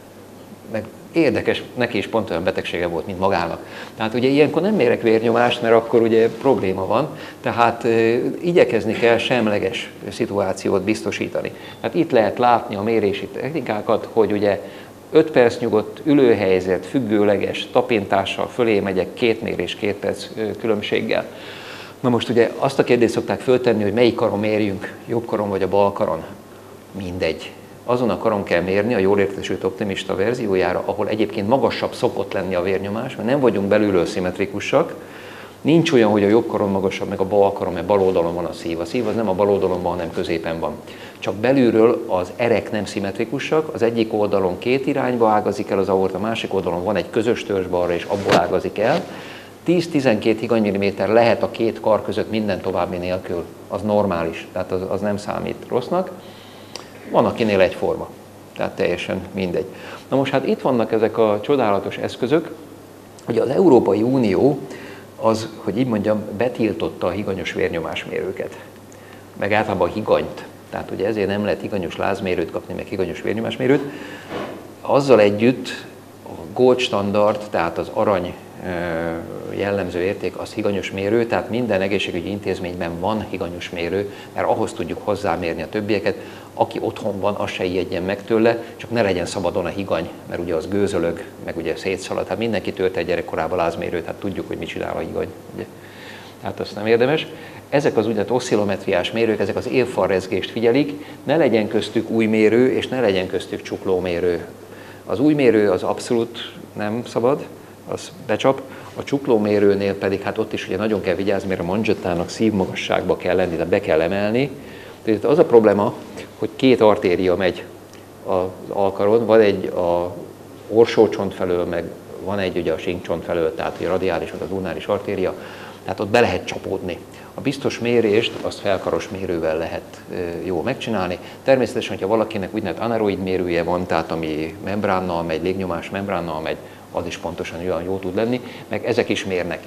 Meg érdekes, neki is pont olyan betegsége volt, mint magának. Tehát ugye ilyenkor nem mérek vérnyomást, mert akkor ugye probléma van, tehát ö, igyekezni kell semleges szituációt biztosítani. Tehát itt lehet látni a mérési technikákat, hogy ugye öt perc nyugodt ülőhelyzet, függőleges tapintással fölé megyek két mérés, két perc különbséggel. Na most ugye azt a kérdést szokták föltenni, hogy melyik karon mérjünk, jobb karon vagy a bal karon. Mindegy. Azon a karon kell mérni a jól értesült optimista verziójára, ahol egyébként magasabb szokott lenni a vérnyomás, mert nem vagyunk belülről szimmetrikusak. Nincs olyan, hogy a jobb karon magasabb, meg a bal karon, mert bal oldalon van a szív. A szív az nem a bal oldalon van, hanem középen van. Csak belülről az erek nem szimmetrikusak, az egyik oldalon két irányba ágazik el az aorta, a másik oldalon van egy közös törzs balra, és abból ágazik el. tíz-tizenkét higanymilliméter lehet a két kar között minden további nélkül. Az normális, tehát az, az nem számít rossznak. Van akinél egyforma, tehát teljesen mindegy. Na most hát itt vannak ezek a csodálatos eszközök, hogy az Európai Unió az, hogy így mondjam, betiltotta a higanyos vérnyomásmérőket, meg általában a higanyt. Tehát ugye ezért nem lehet higanyos lázmérőt kapni, meg higanyos vérnyomásmérőt. Azzal együtt a gold standard, tehát az arany jellemző érték, az higanyos mérő, tehát minden egészségügyi intézményben van higanyos mérő, mert ahhoz tudjuk hozzámérni a többieket. Aki otthon van, az se ijedjen meg tőle, csak ne legyen szabadon a higany, mert ugye az gőzölög, meg ugye szétszalad. Hát mindenki tölt egy gyerekkorában lázmérőt, hát tudjuk, hogy mit csinál a higany. Ugye? Tehát azt nem érdemes. Ezek az úgynevezett oszcillometriás mérők, ezek az élfalrezgést figyelik, ne legyen köztük új mérő, és ne legyen köztük csuklómérő. Az új mérő az abszolút nem szabad, az becsap. A csuklómérőnél pedig, hát ott is ugye nagyon kell vigyázni, mert a manzsettának szívmagasságba kell lenni, tehát be kell emelni. Tehát az a probléma, hogy két artéria megy az alkaron, van egy a orsócsont felől, meg van egy ugye a sínkcsont felől, tehát a radiális vagy az ulnáris artéria, tehát ott be lehet csapódni. A biztos mérést azt felkaros mérővel lehet jól megcsinálni. Természetesen, hogyha valakinek úgynevezett anaeroid mérője van, tehát ami membránnal megy, légnyomás membránnal megy, az is pontosan olyan jó tud lenni, meg ezek is mérnek.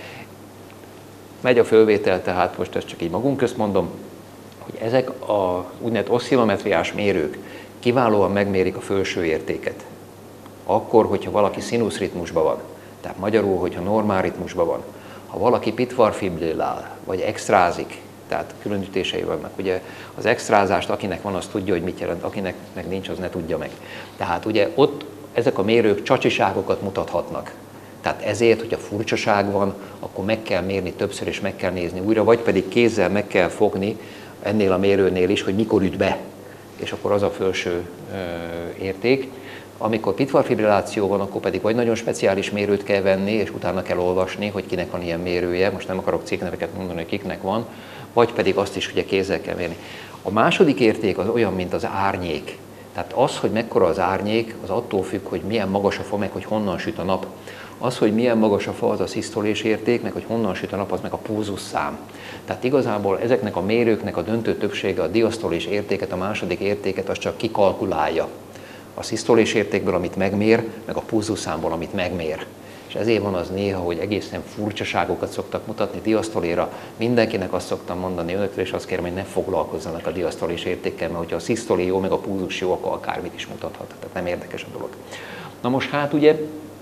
Megy a fölvétel, tehát most ezt csak így magunk közt mondom, hogy ezek a úgynevezett oszcillometriás mérők kiválóan megmérik a felső értéket. Akkor, hogyha valaki színuszritmusban van, tehát magyarul, hogyha normál ritmusban van, ha valaki pitvarfibrillál, vagy extrázik, tehát különítései vannak, ugye az extrázást, akinek van, az tudja, hogy mit jelent, akinek meg nincs, az ne tudja meg. Tehát ugye ott ezek a mérők csacsiságokat mutathatnak. Tehát ezért, hogyha furcsaság van, akkor meg kell mérni többször, és meg kell nézni újra, vagy pedig kézzel meg kell fogni ennél a mérőnél is, hogy mikor üt be, és akkor az a felső ö, érték. Amikor pitvarfibrilláció van, akkor pedig vagy nagyon speciális mérőt kell venni, és utána kell olvasni, hogy kinek van ilyen mérője, most nem akarok cégneveket mondani, hogy kiknek van, vagy pedig azt is ugye kézzel kell mérni. A második érték az olyan, mint az árnyék. Tehát az, hogy mekkora az árnyék, az attól függ, hogy milyen magas a fa, meg hogy honnan süt a nap. Az, hogy milyen magas a fa, az a szisztolés érték, meg hogy honnan süt a nap, az meg a pulzusszám. Tehát igazából ezeknek a mérőknek a döntő többsége a diasztolés értéket, a második értéket, az csak kikalkulálja. A szisztolés értékből, amit megmér, meg a pulzusszámból, amit megmér. És ezért van az néha, hogy egészen furcsaságokat szoktak mutatni diasztoléra. Mindenkinek azt szoktam mondani önöktől, és azt kérem, hogy ne foglalkozzanak a diasztolés értékkel, mert hogyha a szisztolé jó, meg a pulzus jó, akkor akármit is mutathat. Tehát nem érdekes a dolog. Na most hát ugye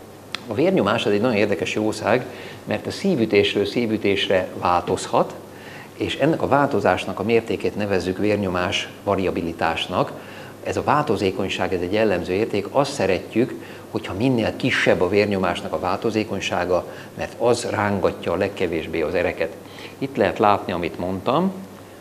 a vérnyomás az egy nagyon érdekes jószág, mert a szívütésről szívütésre változhat, és ennek a változásnak a mértékét nevezzük vérnyomás variabilitásnak. Ez a változékonyság, ez egy jellemző érték, azt szeretjük, hogyha minél kisebb a vérnyomásnak a változékonysága, mert az rángatja a legkevésbé az ereket. Itt lehet látni, amit mondtam,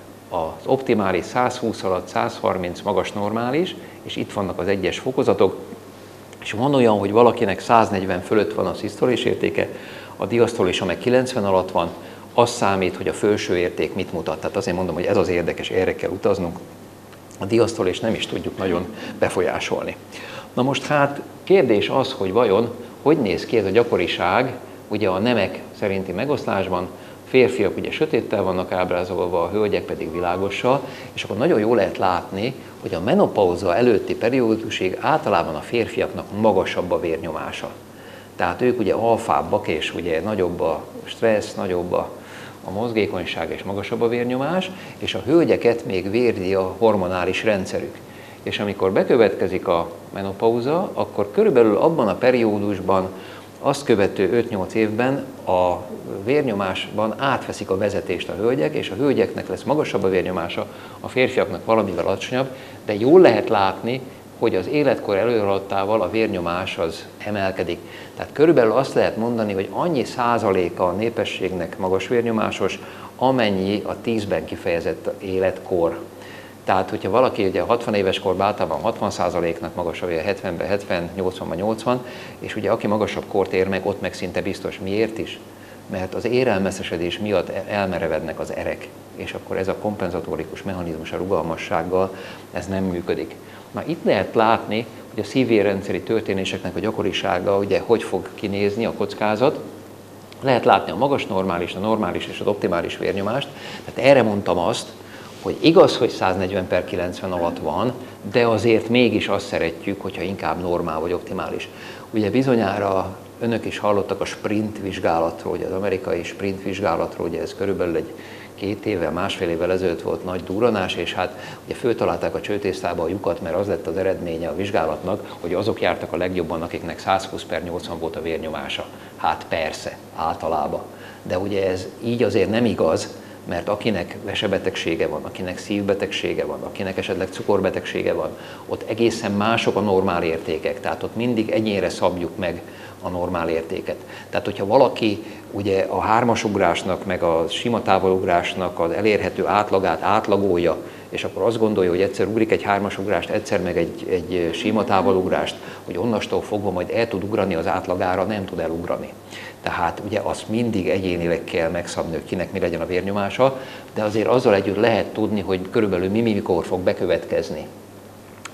az optimális száz húsz alatt száz harminc magas normális, és itt vannak az egyes fokozatok, és van olyan, hogy valakinek száz negyven fölött van a szisztolés értéke, a diasztolésa meg kilencven alatt van, az számít, hogy a felső érték mit mutat. Tehát azért mondom, hogy ez az érdekes, erre kell utaznunk. A diasztolést nem is tudjuk nagyon befolyásolni. Na most hát kérdés az, hogy vajon hogy néz ki ez a gyakoriság, ugye a nemek szerinti megoszlásban, férfiak ugye sötéttel vannak ábrázolva, a hölgyek pedig világossal, és akkor nagyon jól lehet látni, hogy a menopauza előtti periódusig általában a férfiaknak magasabb a vérnyomása. Tehát ők ugye alfábbak, és ugye nagyobb a stressz, nagyobb a a mozgékonyság és magasabb a vérnyomás, és a hölgyeket még vérdi a hormonális rendszerük. És amikor bekövetkezik a menopauza, akkor körülbelül abban a periódusban, azt követő öt-nyolc évben a vérnyomásban átveszik a vezetést a hölgyek, és a hölgyeknek lesz magasabb a vérnyomása, a férfiaknak valamivel alacsonyabb, de jól lehet látni, hogy az életkor előhaladtával a vérnyomás az emelkedik. Tehát körülbelül azt lehet mondani, hogy annyi százaléka a népességnek magas vérnyomásos, amennyi a tízben kifejezett életkor. Tehát, hogyha valaki ugye hatvan éves korban általában hatvan százaléknak magasabb, vagy hetvenben hetven, nyolcvanban nyolcvan, és ugye aki magasabb kort ér meg, ott meg szinte biztos. Miért is? Mert az érelmeszesedés miatt elmerevednek az erek, és akkor ez a kompenzatórikus mechanizmus a rugalmassággal, ez nem működik. Na itt lehet látni, hogy a szívvérrendszeri történéseknek a gyakorisága, ugye hogy fog kinézni a kockázat. Lehet látni a magas normális, a normális és az optimális vérnyomást. Tehát erre mondtam azt, hogy igaz, hogy száz negyven per kilencven alatt van, de azért mégis azt szeretjük, hogyha inkább normál vagy optimális. Ugye bizonyára önök is hallottak a sprint vizsgálatról, ugye az amerikai sprint vizsgálatról, ugye ez körülbelül egy két évvel, másfél évvel ezelőtt volt nagy durranás, és hát ugye föltalálták a csőtésztába a lyukat, mert az lett az eredménye a vizsgálatnak, hogy azok jártak a legjobban, akiknek száz húsz per nyolcvan volt a vérnyomása. Hát persze, általában. De ugye ez így azért nem igaz, mert akinek vesebetegsége van, akinek szívbetegsége van, akinek esetleg cukorbetegsége van, ott egészen mások a normál értékek, tehát ott mindig egyénre szabjuk meg a normál értéket. Tehát, hogyha valaki ugye a hármasugrásnak, meg a sima távolugrásnak az elérhető átlagát átlagolja, és akkor azt gondolja, hogy egyszer ugrik egy hármasugrást, egyszer meg egy, egy sima távolugrást, hogy onnastól fogva majd el tud ugrani az átlagára, nem tud elugrani. Tehát ugye azt mindig egyénileg kell megszabni, hogy kinek mi legyen a vérnyomása, de azért azzal együtt lehet tudni, hogy körülbelül mi mikor fog bekövetkezni.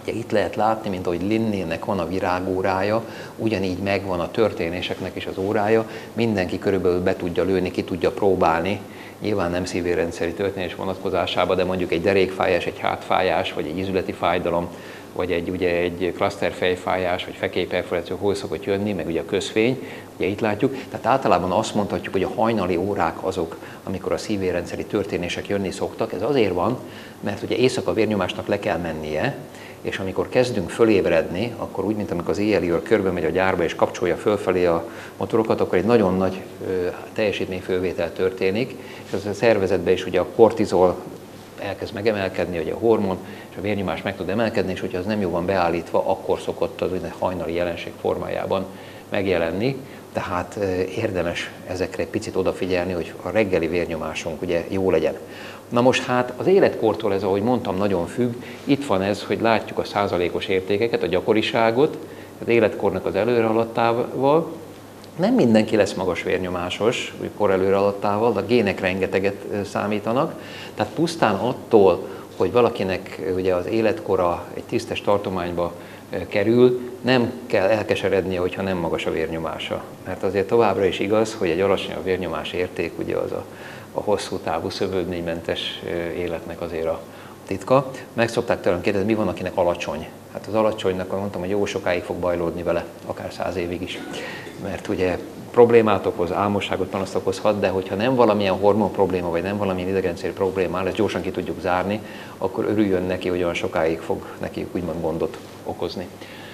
Ugye itt lehet látni, mint ahogy Linnének van a virágórája, ugyanígy megvan a történéseknek is az órája, mindenki körülbelül be tudja lőni, ki tudja próbálni, nyilván nem szívérendszeri történés vonatkozásában, de mondjuk egy derékfájás, egy hátfájás, vagy egy izületi fájdalom, vagy egy, ugye, egy klaszterfejfájás, vagy fekélyperforáció hol szokott jönni, meg ugye a közfény, ugye itt látjuk. Tehát általában azt mondhatjuk, hogy a hajnali órák azok, amikor a szívérendszeri történések jönni szoktak. Ez azért van, mert ugye éjszaka a vérnyomásnak le kell mennie, és amikor kezdünk fölébredni, akkor úgy, mint amikor az éjjeli őr körbe megy a gyárba és kapcsolja fölfelé a motorokat, akkor egy nagyon nagy teljesítményfölvétel történik, és az a szervezetben is ugye a kortizol elkezd megemelkedni, ugye a hormon, és a vérnyomás meg tud emelkedni, és hogyha az nem jó van beállítva, akkor szokott az úgynevezett hajnali jelenség formájában megjelenni. Tehát érdemes ezekre egy picit odafigyelni, hogy a reggeli vérnyomásunk ugye jó legyen. Na most hát az életkortól ez, ahogy mondtam, nagyon függ. Itt van ez, hogy látjuk a százalékos értékeket, a gyakoriságot, az életkornak az előrehaladtával. Nem mindenki lesz magas vérnyomásos, kor előrehaladtával, de a gének rengeteget számítanak. Tehát pusztán attól, hogy valakinek ugye az életkora egy tisztes tartományba kerül, nem kell elkeserednie, hogyha nem magas a vérnyomása. Mert azért továbbra is igaz, hogy egy alacsony a vérnyomás érték, ugye az a, a hosszú távú szövődménymentes életnek azért a titka. Meg szokták tőlem kérdezni, mi van, akinek alacsony? Hát az alacsonynak mondtam, hogy jó sokáig fog bajlódni vele, akár száz évig is. Mert ugye problémát okoz, álmosságot, panaszt okozhat, de hogyha nem valamilyen hormon probléma, vagy nem valamilyen idegrendszeri probléma, ezt gyorsan ki tudjuk zárni, akkor örüljön neki, hogy olyan sokáig fog neki úgymond gondot okozni.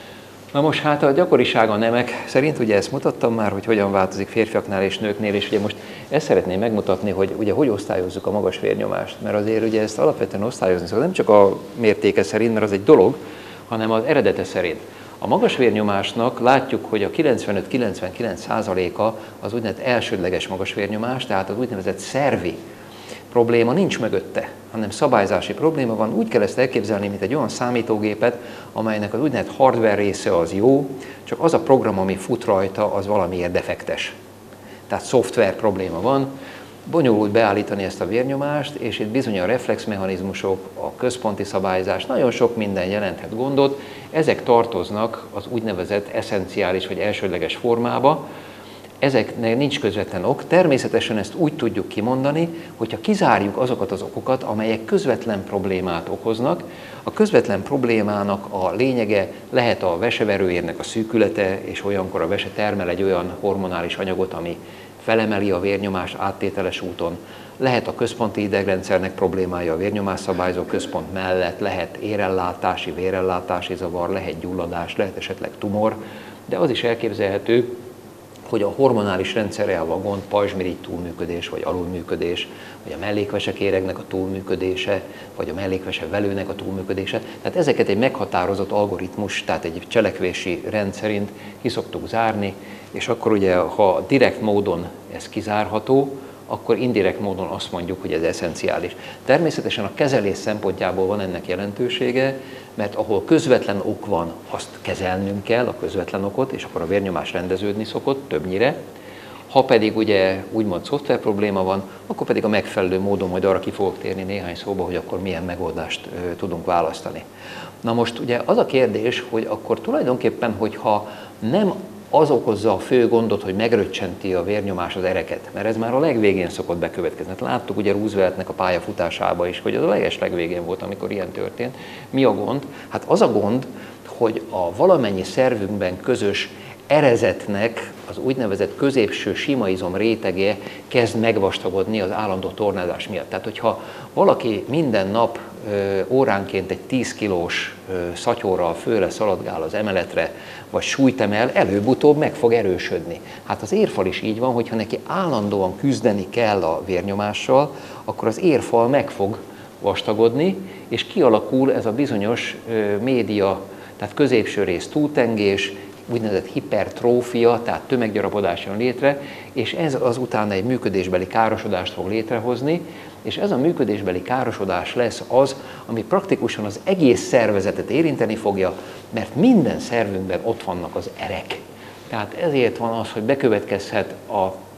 Na most hát a gyakorisága a nemek szerint, ugye ezt mutattam már, hogy hogyan változik férfiaknál és nőknél, és ugye most ezt szeretném megmutatni, hogy ugye hogy osztályozzuk a magas vérnyomást, mert azért ugye ezt alapvetően osztályozni szokott, nem csak a mértéke szerint, mert az egy dolog, hanem az eredete szerint. A magas vérnyomásnak látjuk, hogy a kilencvenöt-kilencvenkilenc százaléka az úgynevezett elsődleges magas vérnyomás, tehát az úgynevezett szervi probléma nincs mögötte, hanem szabályzási probléma van. Úgy kell ezt elképzelni, mint egy olyan számítógépet, amelynek az úgynevezett hardware része az jó, csak az a program, ami fut rajta, az valamiért defektes. Tehát szoftver probléma van, bonyolult beállítani ezt a vérnyomást, és itt bizony a reflexmechanizmusok, a központi szabályzás, nagyon sok minden jelenthet gondot, ezek tartoznak az úgynevezett eszenciális vagy elsődleges formába. Ezeknek nincs közvetlen ok, természetesen ezt úgy tudjuk kimondani, hogyha kizárjuk azokat az okokat, amelyek közvetlen problémát okoznak. A közvetlen problémának a lényege lehet a veseverőérnek a szűkülete, és olyankor a vese termel egy olyan hormonális anyagot, ami felemeli a vérnyomást áttételes úton. Lehet a központi idegrendszernek problémája a vérnyomásszabályzó központ mellett, lehet érellátási, vérellátási zavar, lehet gyulladás, lehet esetleg tumor, de az is elképzelhető, hogy a hormonális rendszerrel van gond, pajzsmirigy túlműködés, vagy alulműködés, vagy a mellékvesekéregnek a túlműködése, vagy a mellékvese velőnek a túlműködése. Tehát ezeket egy meghatározott algoritmus, tehát egy cselekvési rend szerint ki szoktuk zárni, és akkor ugye, ha direkt módon ez kizárható, akkor indirekt módon azt mondjuk, hogy ez eszenciális. Természetesen a kezelés szempontjából van ennek jelentősége, mert ahol közvetlen ok van, azt kezelnünk kell, a közvetlen okot, és akkor a vérnyomás rendeződni szokott többnyire. Ha pedig ugye úgymond szoftver probléma van, akkor pedig a megfelelő módon majd arra ki fogok térni néhány szóba, hogy akkor milyen megoldást ö, tudunk választani. Na most ugye az a kérdés, hogy akkor tulajdonképpen, hogyha nem az okozza a fő gondot, hogy megröccsenti a vérnyomás az ereket, mert ez már a legvégén szokott bekövetkezni. Láttuk ugye Rooseveltnek a pályafutásába is, hogy az a leges legvégén volt, amikor ilyen történt. Mi a gond? Hát az a gond, hogy a valamennyi szervünkben közös erezetnek az úgynevezett középső simaizom rétege kezd megvastagodni az állandó tornázás miatt. Tehát, hogyha valaki minden nap ö, óránként egy tíz kilós ö, szatyorral fölre szaladgál az emeletre, vagy súlyt emel, előbb-utóbb meg fog erősödni. Hát az érfal is így van, hogyha neki állandóan küzdeni kell a vérnyomással, akkor az érfal meg fog vastagodni, és kialakul ez a bizonyos ö, média, tehát középső rész túltengés, úgynevezett hipertrófia, tehát tömeggyarapodás jön létre, és ez azután egy működésbeli károsodást fog létrehozni, és ez a működésbeli károsodás lesz az, ami praktikusan az egész szervezetet érinteni fogja, mert minden szervünkben ott vannak az erek. Tehát ezért van az, hogy bekövetkezhet a,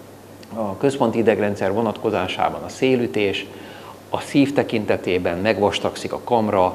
a központi idegrendszer vonatkozásában a szélütés, a szív tekintetében megvastagszik a kamra,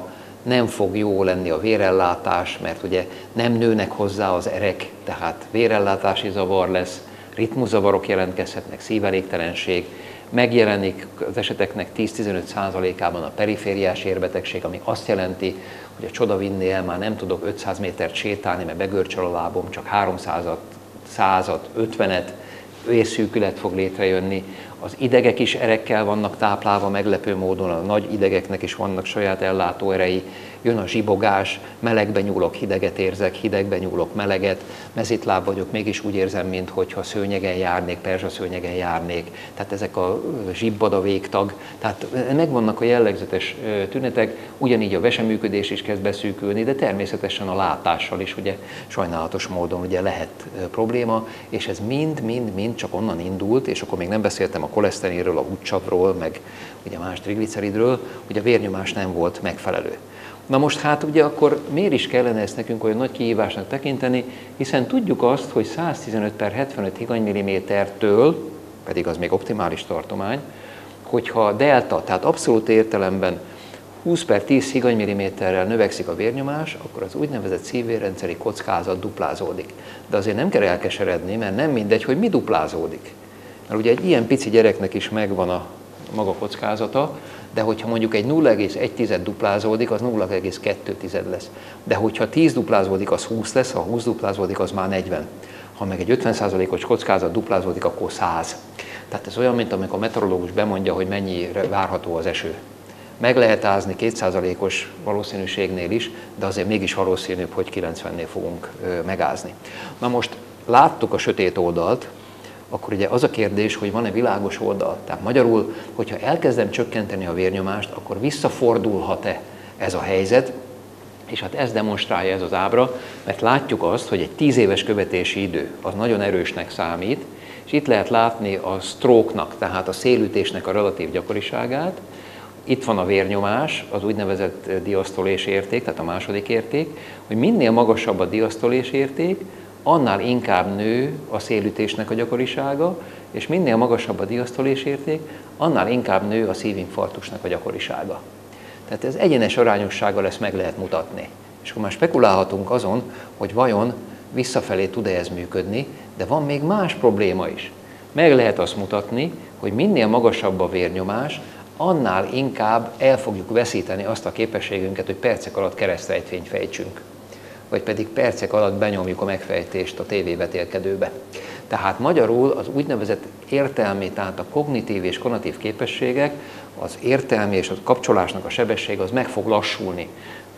nem fog jó lenni a vérellátás, mert ugye nem nőnek hozzá az erek, tehát vérellátási zavar lesz, ritmuszavarok jelentkezhetnek, szívelégtelenség, megjelenik az eseteknek tíz-tizenöt százalékában a perifériás érbetegség, ami azt jelenti, hogy a csoda vinné el, már nem tudok ötszáz métert sétálni, mert begörcsöl a lábom, csak háromszázat, százat, ötvenet, vérszűkület fog létrejönni. Az idegek is erekkel vannak táplálva meglepő módon, a nagy idegeknek is vannak saját ellátóerei, jön a zsibogás, melegben nyúlok, hideget érzek, hidegben nyúlok, meleget, mezitláb vagyok, mégis úgy érzem, mintha szőnyegen járnék, perzsaszőnyegen járnék, tehát ezek a zsibbad a végtag, tehát megvannak a jellegzetes tünetek, ugyanígy a veseműködés is kezd beszűkülni, de természetesen a látással is ugye sajnálatos módon ugye lehet probléma, és ez mind-mind-mind csak onnan indult, és akkor még nem beszéltem a koleszterinről, a húdcsapról, meg ugye más trigliceridről, hogy a vérnyomás nem volt megfelelő. Na most hát ugye akkor miért is kellene ezt nekünk olyan nagy kihívásnak tekinteni, hiszen tudjuk azt, hogy száztizenöt per hetvenöt higanymillimétertől, pedig az még optimális tartomány, hogyha a delta, tehát abszolút értelemben húsz per tíz higanymilliméterrel növekszik a vérnyomás, akkor az úgynevezett szívvérrendszeri kockázat duplázódik. De azért nem kell elkeseredni, mert nem mindegy, hogy mi duplázódik. Mert ugye egy ilyen pici gyereknek is megvan a maga kockázata, de hogyha mondjuk egy nulla egész egy duplázódik, az nulla egész kettő lesz. De hogyha tíz duplázódik, az húsz lesz, ha húsz duplázódik, az már negyven. Ha meg egy ötven százalékos kockázat duplázódik, akkor száz. Tehát ez olyan, mint amikor a meteorológus bemondja, hogy mennyire várható az eső. Meg lehet ázni két százalékos valószínűségnél is, de azért mégis valószínűbb, hogy kilencvennél fogunk megázni. Na most láttuk a sötét oldalt, akkor ugye az a kérdés, hogy van-e világos oldal. Tehát magyarul, hogyha elkezdem csökkenteni a vérnyomást, akkor visszafordulhat-e ez a helyzet, és hát ez demonstrálja ez az ábra, mert látjuk azt, hogy egy tíz éves követési idő az nagyon erősnek számít, és itt lehet látni a stroke-nak, tehát a szélütésnek a relatív gyakoriságát. Itt van a vérnyomás, az úgynevezett diasztolés érték, tehát a második érték, hogy minél magasabb a diasztolés érték, annál inkább nő a szélütésnek a gyakorisága, és minél magasabb a diasztolés érték, annál inkább nő a szívinfarktusnak a gyakorisága. Tehát ez egyenes arányossággal ezt meg lehet mutatni. És akkor már spekulálhatunk azon, hogy vajon visszafelé tud-e ez működni, de van még más probléma is. Meg lehet azt mutatni, hogy minél magasabb a vérnyomás, annál inkább el fogjuk veszíteni azt a képességünket, hogy percek alatt keresztrejtvényt fejtsünk, vagy pedig percek alatt benyomjuk a megfejtést a tévévetélkedőbe. Tehát magyarul az úgynevezett értelmi, tehát a kognitív és konatív képességek, az értelmi és a kapcsolásnak a sebessége az meg fog lassulni.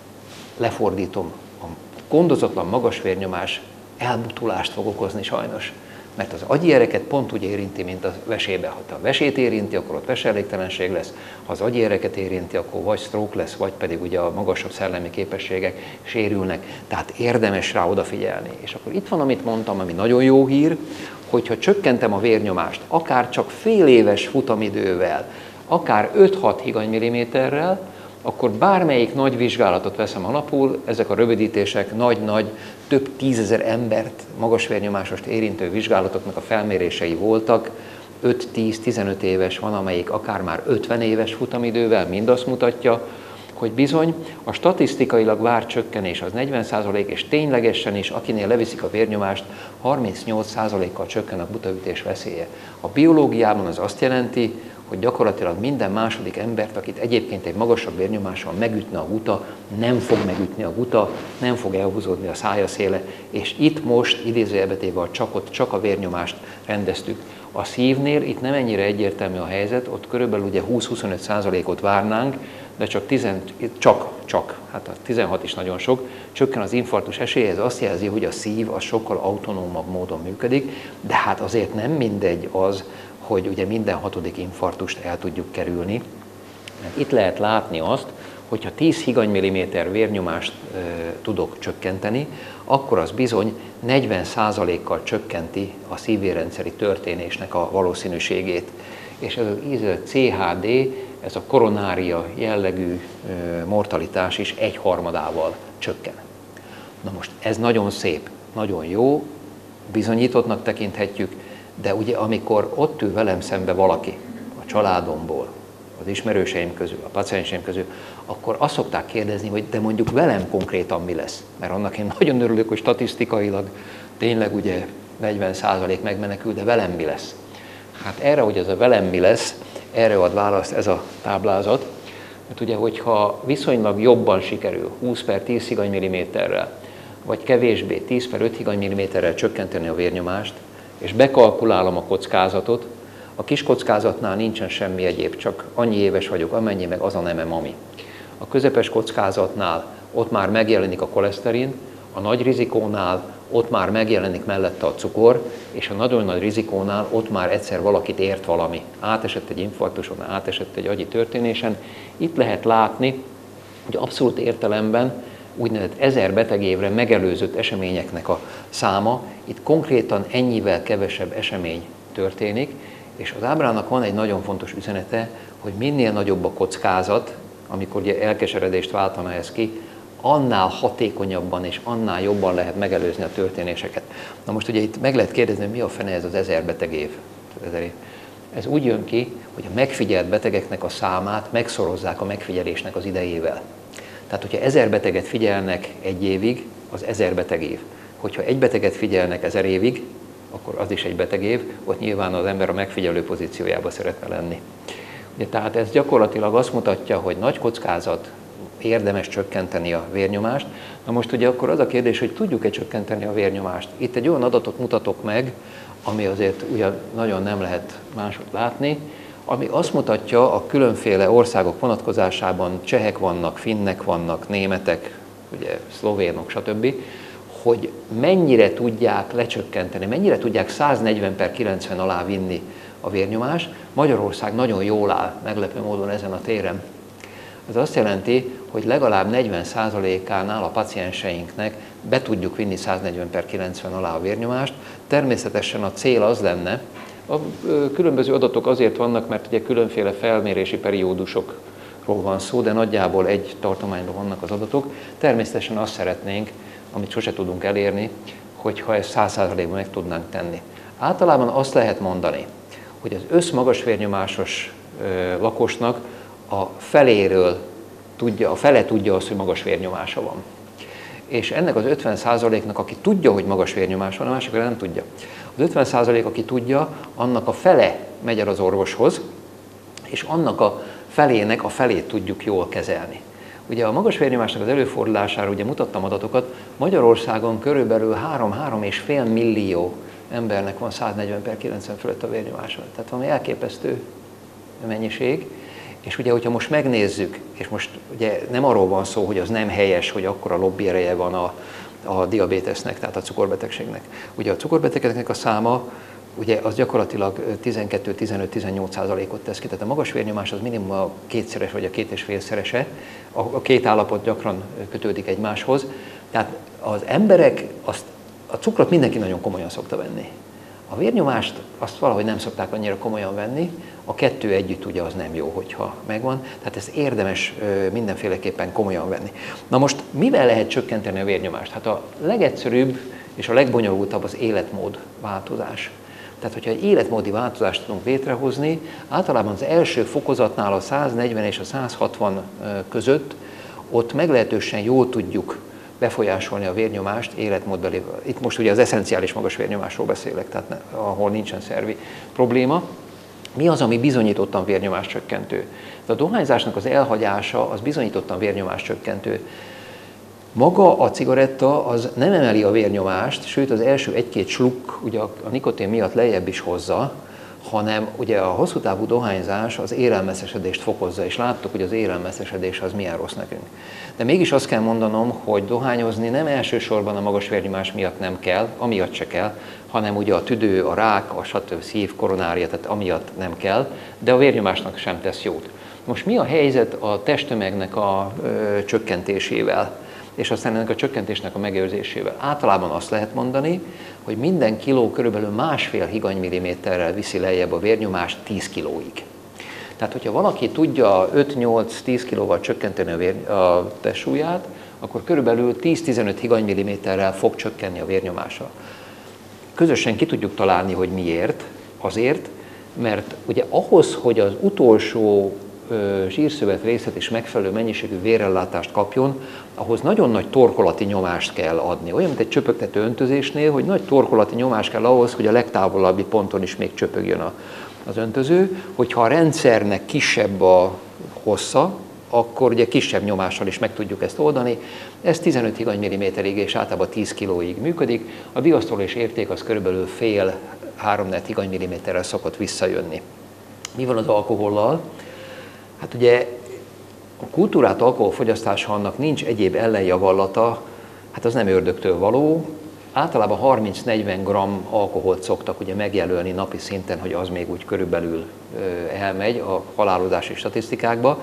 Lefordítom, a gondozatlan magas vérnyomás elbutulást fog okozni sajnos. Mert az agyi ereket pont úgy érinti, mint a vesébe. Ha a vesét érinti, akkor ott veselégtelenség lesz, ha az agyi ereket érinti, akkor vagy stroke lesz, vagy pedig ugye a magasabb szellemi képességek sérülnek. Tehát érdemes rá odafigyelni. És akkor itt van, amit mondtam, ami nagyon jó hír, hogyha csökkentem a vérnyomást, akár csak fél éves futamidővel, akár öt-hat higanymilliméterrel, akkor bármelyik nagy vizsgálatot veszem alapul, ezek a rövidítések nagy-nagy, több tízezer embert magasvérnyomásost érintő vizsgálatoknak a felmérései voltak, öt-tíz-tizenöt éves, van amelyik akár már ötven éves futamidővel, mind azt mutatja, hogy bizony a statisztikailag várt csökkenés az negyven százalék, és ténylegesen is, akinél leviszik a vérnyomást, harmincnyolc százalékkal csökken a gutaütés veszélye. A biológiában az azt jelenti, hogy gyakorlatilag minden második embert, akit egyébként egy magasabb vérnyomással megütne a guta, nem fog megütni a guta, nem fog elhúzódni a szája széle, és itt most idézőjelbe téve a csakot, csak a vérnyomást rendeztük. A szívnél itt nem ennyire egyértelmű a helyzet, ott körülbelül ugye húsz-huszonöt százalékot várnánk, de csak, tíz, csak, csak, hát a tizenhat is nagyon sok, csökken az infarktus esélye, ez azt jelzi, hogy a szív az sokkal autonómabb módon működik, de hát azért nem mindegy az, hogy ugye minden hatodik infarktust el tudjuk kerülni. Mert itt lehet látni azt, hogyha tíz higanymilliméter vérnyomást e, tudok csökkenteni, akkor az bizony negyven százalékkal csökkenti a szívvérrendszeri történésnek a valószínűségét. És ez az cé há dé, ez a koronária jellegű e, mortalitás is egyharmadával csökken. Na most ez nagyon szép, nagyon jó, bizonyítottnak tekinthetjük, de ugye amikor ott ül velem szembe valaki a családomból, az ismerőseim közül, a pacienseim közül, akkor azt szokták kérdezni, hogy de mondjuk velem konkrétan mi lesz. Mert annak én nagyon örülök, hogy statisztikailag tényleg ugye negyven százalék megmenekül, de velem mi lesz? Hát erre, hogy ez a velem mi lesz, erre ad választ ez a táblázat. Mert ugye, hogyha viszonylag jobban sikerül húsz per tíz higanymilliméterrel, vagy kevésbé tíz per öt higanymilliméterrel csökkenteni a vérnyomást, és bekalkulálom a kockázatot, a kis kockázatnál nincsen semmi egyéb, csak annyi éves vagyok, amennyi meg az a nemem, ami. A közepes kockázatnál ott már megjelenik a koleszterin, a nagy rizikónál ott már megjelenik mellette a cukor, és a nagyon nagy rizikónál ott már egyszer valakit ért valami. Átesett egy infarktuson, átesett egy agyi történésen. Itt lehet látni, hogy abszolút értelemben úgynevezett ezer betegévre megelőzött eseményeknek a száma, itt konkrétan ennyivel kevesebb esemény történik, és az ábrának van egy nagyon fontos üzenete, hogy minél nagyobb a kockázat, amikor ugye elkeseredést váltana ez ki, annál hatékonyabban és annál jobban lehet megelőzni a történéseket. Na most ugye itt meg lehet kérdezni, hogy mi a fene ez az ezer beteg év. Ezer év. Ez úgy jön ki, hogy a megfigyelt betegeknek a számát megszorozzák a megfigyelésnek az idejével. Tehát, hogyha ezer beteget figyelnek egy évig, az ezer beteg év. Hogyha egy beteget figyelnek ezer évig, akkor az is egy beteg év, ott nyilván az ember a megfigyelő pozíciójába szeretne lenni. Ugye, tehát ez gyakorlatilag azt mutatja, hogy nagy kockázat, érdemes csökkenteni a vérnyomást. Na most ugye akkor az a kérdés, hogy tudjuk-e csökkenteni a vérnyomást. Itt egy olyan adatot mutatok meg, ami azért ugye nagyon nem lehet máshogy látni, ami azt mutatja a különféle országok vonatkozásában, csehek vannak, finnek vannak, németek, ugye szlovénok, stb., hogy mennyire tudják lecsökkenteni, mennyire tudják száznegyven per kilencven alá vinni a vérnyomás. Magyarország nagyon jól áll, meglepő módon ezen a téren. Ez azt jelenti, hogy legalább negyven százalékánál a pacienseinknek be tudjuk vinni száznegyven per kilencven alá a vérnyomást. Természetesen a cél az lenne, a különböző adatok azért vannak, mert ugye különféle felmérési periódusokról van szó, de nagyjából egy tartományban vannak az adatok. Természetesen azt szeretnénk, amit sose tudunk elérni, hogyha ezt száz százalékban meg tudnánk tenni. Általában azt lehet mondani, hogy az összmagas vérnyomásos lakosnak a feléről tudja, a fele tudja azt, hogy magas vérnyomása van. És ennek az ötven százaléknak, aki tudja, hogy magas vérnyomás van, a másikra nem tudja. Az ötven százalék, aki tudja, annak a fele megy el az orvoshoz, és annak a felének a felét tudjuk jól kezelni. Ugye a magas vérnyomásnak az előfordulására ugye mutattam adatokat, Magyarországon körülbelül három-három és fél millió embernek van száznegyven per kilencven fölött a vérnyomása. Tehát valami elképesztő mennyiség. És ugye, hogyha most megnézzük, és most ugye nem arról van szó, hogy az nem helyes, hogy akkora lobby ereje van a, a diabétesznek, tehát a cukorbetegségnek. Ugye a cukorbetegeknek a száma, ugye az gyakorlatilag tizenkettő, tizenöt, tizennyolc százalékot tesz ki, tehát a magas vérnyomás az minimum a kétszeres vagy a két és félszerese, a, a két állapot gyakran kötődik egymáshoz. Tehát az emberek azt, a cukrot mindenki nagyon komolyan szokta venni. A vérnyomást azt valahogy nem szokták annyira komolyan venni, a kettő együtt ugye az nem jó, hogyha megvan, tehát ezt érdemes mindenféleképpen komolyan venni. Na most mivel lehet csökkenteni a vérnyomást? Hát a legegyszerűbb és a legbonyolultabb az életmód változás. Tehát, hogyha egy életmódi változást tudunk létrehozni, általában az első fokozatnál a száznegyven és a száz hatvan között ott meglehetősen jól tudjuk befolyásolni a vérnyomást életmódbeli. Itt most ugye az eszenciális magas vérnyomásról beszélek, tehát ne, ahol nincsen szervi probléma. Mi az, ami bizonyítottan vérnyomás csökkentő? De a dohányzásnak az elhagyása az bizonyítottan vérnyomás csökkentő. Maga a cigaretta az nem emeli a vérnyomást, sőt az első egy-két sluk ugye a nikotin miatt lejjebb is hozza, hanem ugye a hosszú távú dohányzás az élelmeszesedést fokozza, és láttuk, hogy az élelmeszesedés az milyen rossz nekünk. De mégis azt kell mondanom, hogy dohányozni nem elsősorban a magas vérnyomás miatt nem kell, amiatt se kell, hanem ugye a tüdő, a rák, a stb. Szív, koronária, tehát amiatt nem kell, de a vérnyomásnak sem tesz jót. Most mi a helyzet a testtömegnek a ö, csökkentésével, és aztán ennek a csökkentésnek a megőrzésével? Általában azt lehet mondani, hogy minden kiló körülbelül másfél higanymilliméterrel viszi lejjebb a vérnyomást tíz kilóig. Tehát, hogyha valaki tudja öt-nyolc-tíz kilóval csökkenteni a, vér, a testsúlyát, akkor körülbelül tíz-tizenöt higanymilliméterrel fog csökkenni a vérnyomása. Közösen ki tudjuk találni, hogy miért. Azért, mert ugye ahhoz, hogy az utolsó zsírszövet részet és megfelelő mennyiségű vérellátást kapjon, ahhoz nagyon nagy torkolati nyomást kell adni. Olyan, mint egy csöpögtető öntözésnél, hogy nagy torkolati nyomás kell ahhoz, hogy a legtávolabbi ponton is még csöpögjön a, az öntöző. Hogyha a rendszernek kisebb a hossza, akkor ugye kisebb nyomással is meg tudjuk ezt oldani. Ez tizenöt higany-milliméterig és általában tíz kilóig működik. A vigasztalós érték az körülbelül fél három higany-milliméterrel szokott visszajönni. Mi van az alkohollal? Hát ugye a kultúrát alkoholfogyasztása, annak nincs egyéb ellenjavallata, hát az nem ördögtől való. Általában harminc-negyven gramm alkoholt szoktak ugye megjelölni napi szinten, hogy az még úgy körülbelül elmegy a halálozási statisztikákba.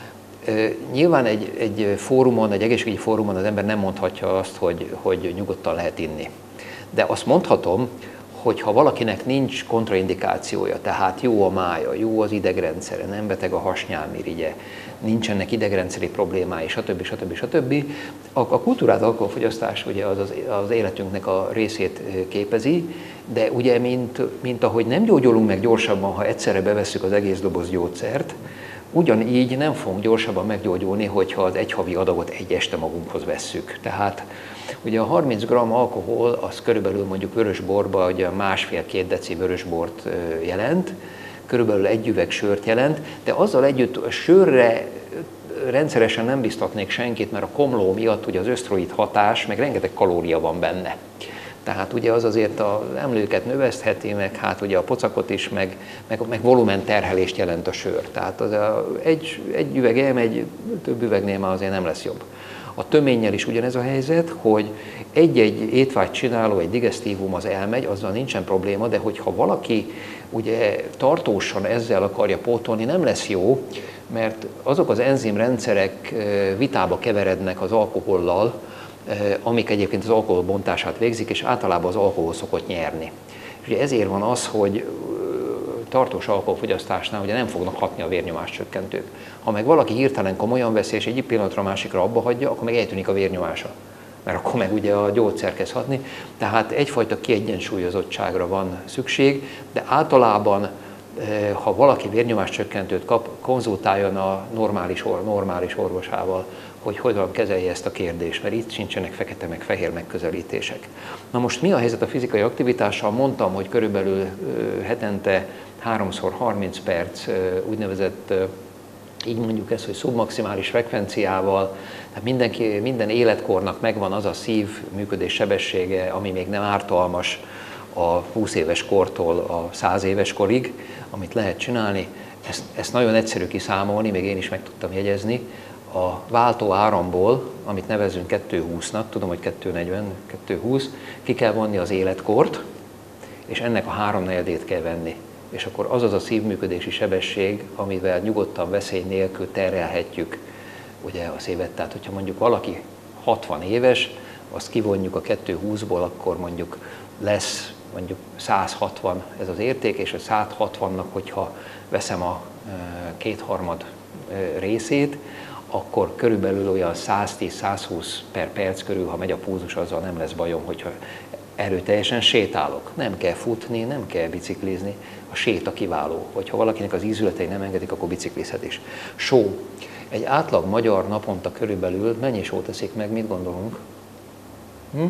Nyilván egy, egy fórumon, egy egészségügyi fórumon az ember nem mondhatja azt, hogy, hogy nyugodtan lehet inni. De azt mondhatom, hogy ha valakinek nincs kontraindikációja, tehát jó a mája, jó az idegrendszere, nem beteg a hasnyálmirigye, nincsenek idegrendszeri problémái, stb. stb. stb. A, a kultúrált alkoholfogyasztás ugye az, az az életünknek a részét képezi, de ugye mint, mint ahogy nem gyógyulunk meg gyorsabban, ha egyszerre bevesszük az egész doboz gyógyszert, ugyanígy nem fogunk gyorsabban meggyógyulni, hogyha az egy havi adagot egy este magunkhoz vesszük. Tehát ugye a harminc gramm alkohol az körülbelül mondjuk vörösborba ugye másfél-két deci vörösbort jelent, körülbelül egy üveg sört jelent, de azzal együtt a sörre rendszeresen nem biztatnék senkit, mert a komló miatt ugye az ösztroid hatás, meg rengeteg kalória van benne. Tehát ugye az azért az emlőket növesztheti, meg hát ugye a pocakot is, meg, meg, meg volumen terhelést jelent a sör. Tehát az a, egy, egy üveg elmegy, több üvegnél már azért nem lesz jobb. A töménnyel is ugyanez a helyzet, hogy egy-egy étvágyt csináló, egy digesztívum az elmegy, azzal nincsen probléma, de hogyha valaki ugye tartósan ezzel akarja pótolni, nem lesz jó, mert azok az enzimrendszerek vitába keverednek az alkohollal, amik egyébként az alkohol bontását végzik, és általában az alkohol szokott nyerni. És ugye ezért van az, hogy tartós alkoholfogyasztásnál ugye nem fognak hatni a vérnyomáscsökkentők. Ha meg valaki hirtelen komolyan veszi, és egyik pillanatra másikra abba hagyja, akkor meg eltűnik a vérnyomása. Mert akkor meg ugye a gyógyszer kezd hatni. Tehát egyfajta kiegyensúlyozottságra van szükség, de általában, ha valaki vérnyomáscsökkentőt kap, konzultáljon a normális, or, normális orvosával, hogy hogyan kezelje ezt a kérdést, mert itt sincsenek fekete meg fehér megközelítések. Na most mi a helyzet a fizikai aktivitással? Mondtam, hogy körülbelül hetente háromszor harminc perc úgynevezett, így mondjuk ezt, hogy szubmaximális frekvenciával, tehát mindenki, minden életkornak megvan az a szív működés sebessége, ami még nem ártalmas a húsz éves kortól a száz éves korig, amit lehet csinálni. Ezt, ezt nagyon egyszerű kiszámolni, még én is meg tudtam jegyezni. A váltó áramból, amit nevezünk kettőhúsznak, tudom, hogy kettőnegyven, kettőhúsz, ki kell vonni az életkort, és ennek a háromnegyedét kell venni. És akkor az az a szívműködési sebesség, amivel nyugodtan veszély nélkül terelhetjük ugye a szívet. Tehát, hogyha mondjuk valaki hatvan éves, azt kivonjuk a kettőhúszból, akkor mondjuk lesz mondjuk száz hatvan ez az érték, és a száz hatvannak, hogyha veszem a kétharmad részét, akkor körülbelül olyan száztíz-százhúsz per perc körül, ha megy a pulzus, azzal nem lesz bajom, hogyha erőteljesen sétálok. Nem kell futni, nem kell biciklizni, a séta kiváló. Hogyha valakinek az ízületei nem engedik, akkor biciklizhet is. Só. Egy átlag magyar naponta körülbelül mennyi sót eszik meg, mit gondolunk? Hm?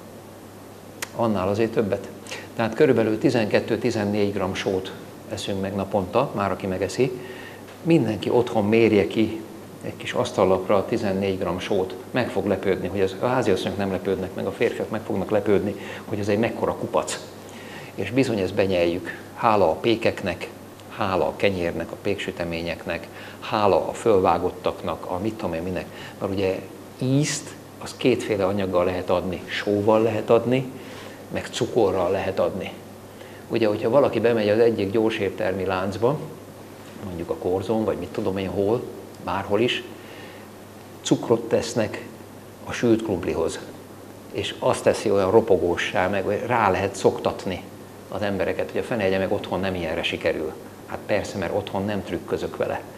Annál azért többet. Tehát körülbelül tizenkettő-tizennégy gramm sót eszünk meg naponta, már aki megeszi. Mindenki otthon mérje ki egy kis asztallapra tizennégy gramm sót, meg fog lepődni, hogy az, a háziasszonyok nem lepődnek meg, a férfiak meg fognak lepődni, hogy ez egy mekkora kupac. És bizony ezt benyeljük. Hála a pékeknek, hála a kenyérnek, a péksüteményeknek, hála a fölvágottaknak, a mit tudom én minek. Mert ugye ízt, az kétféle anyaggal lehet adni. Sóval lehet adni, meg cukorral lehet adni. Ugye, hogyha valaki bemegy az egyik gyorséttermi láncba, mondjuk a Korzón, vagy mit tudom én hol, bárhol is, cukrot tesznek a sült krumplihoz. És azt teszi olyan ropogóssá, meg hogy rá lehet szoktatni az embereket, hogy a fenegye meg otthon nem ilyenre sikerül. Hát persze, mert otthon nem trükközök vele.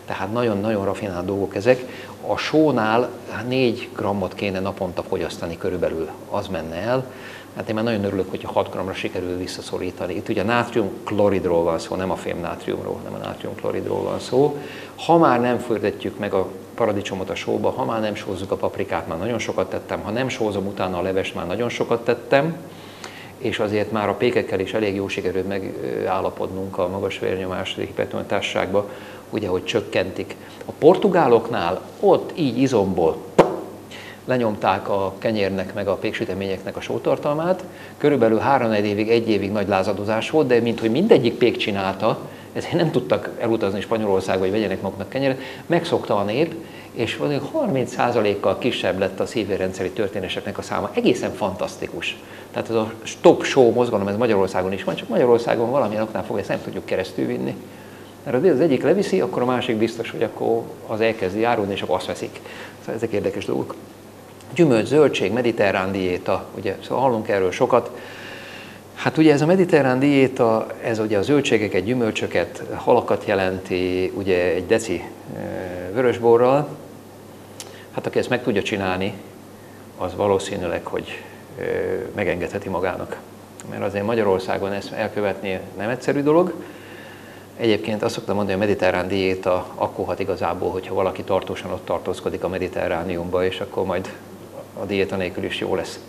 tehát nagyon-nagyon rafinált dolgok ezek. A sónál négy grammot kéne naponta fogyasztani körülbelül, az menne el. Hát én már nagyon örülök, hogyha hat grammra sikerül visszaszorítani. Itt ugye a nátriumkloridról van szó, nem a fémnátriumról, hanem a nátriumkloridról van szó. Ha már nem fürdetjük meg a paradicsomot a sóba, ha már nem sózzuk a paprikát, már nagyon sokat tettem, ha nem sózom utána a levest, már nagyon sokat tettem, és azért már a pékekkel is elég jó sikerült megállapodnunk a magas vérnyomás hipertonitásságba, ugye, hogy csökkentik. A portugáloknál ott így izomból lenyomták a kenyérnek meg a péksüteményeknek a sótartalmát, körülbelül három évig, egy évig nagy lázadozás volt, de mint hogy mindegyik pék csinálta, ezért nem tudtak elutazni Spanyolországba, hogy vegyenek maguknak kenyeret, megszokta a nép, és harminc százalékkal kisebb lett a szívérrendszeri történéseknek a száma. Egészen fantasztikus. Tehát ez a stop show mozgalom, ez Magyarországon is van, csak Magyarországon valamilyen oknál fogja, ezt nem tudjuk keresztül vinni. Mert az egyik leviszi, akkor a másik biztos, hogy akkor az elkezdi árulni, és akkor azt veszik. Szóval ezek érdekes dolgok. Gyümölcs, zöldség, mediterrán diéta, ugye, szóval hallunk erről sokat. Hát ugye ez a mediterrán diéta, ez ugye a zöldségeket, gyümölcsöket, halakat jelenti, ugye egy deci vörösborral. Hát aki ezt meg tudja csinálni, az valószínűleg, hogy megengedheti magának. Mert azért Magyarországon ezt elkövetni nem egyszerű dolog. Egyébként azt szoktam mondani, hogy a mediterrán diéta akkor hat igazából, hogyha valaki tartósan ott tartózkodik a mediterrániumba, és akkor majd a diéta nélkül is jó lesz.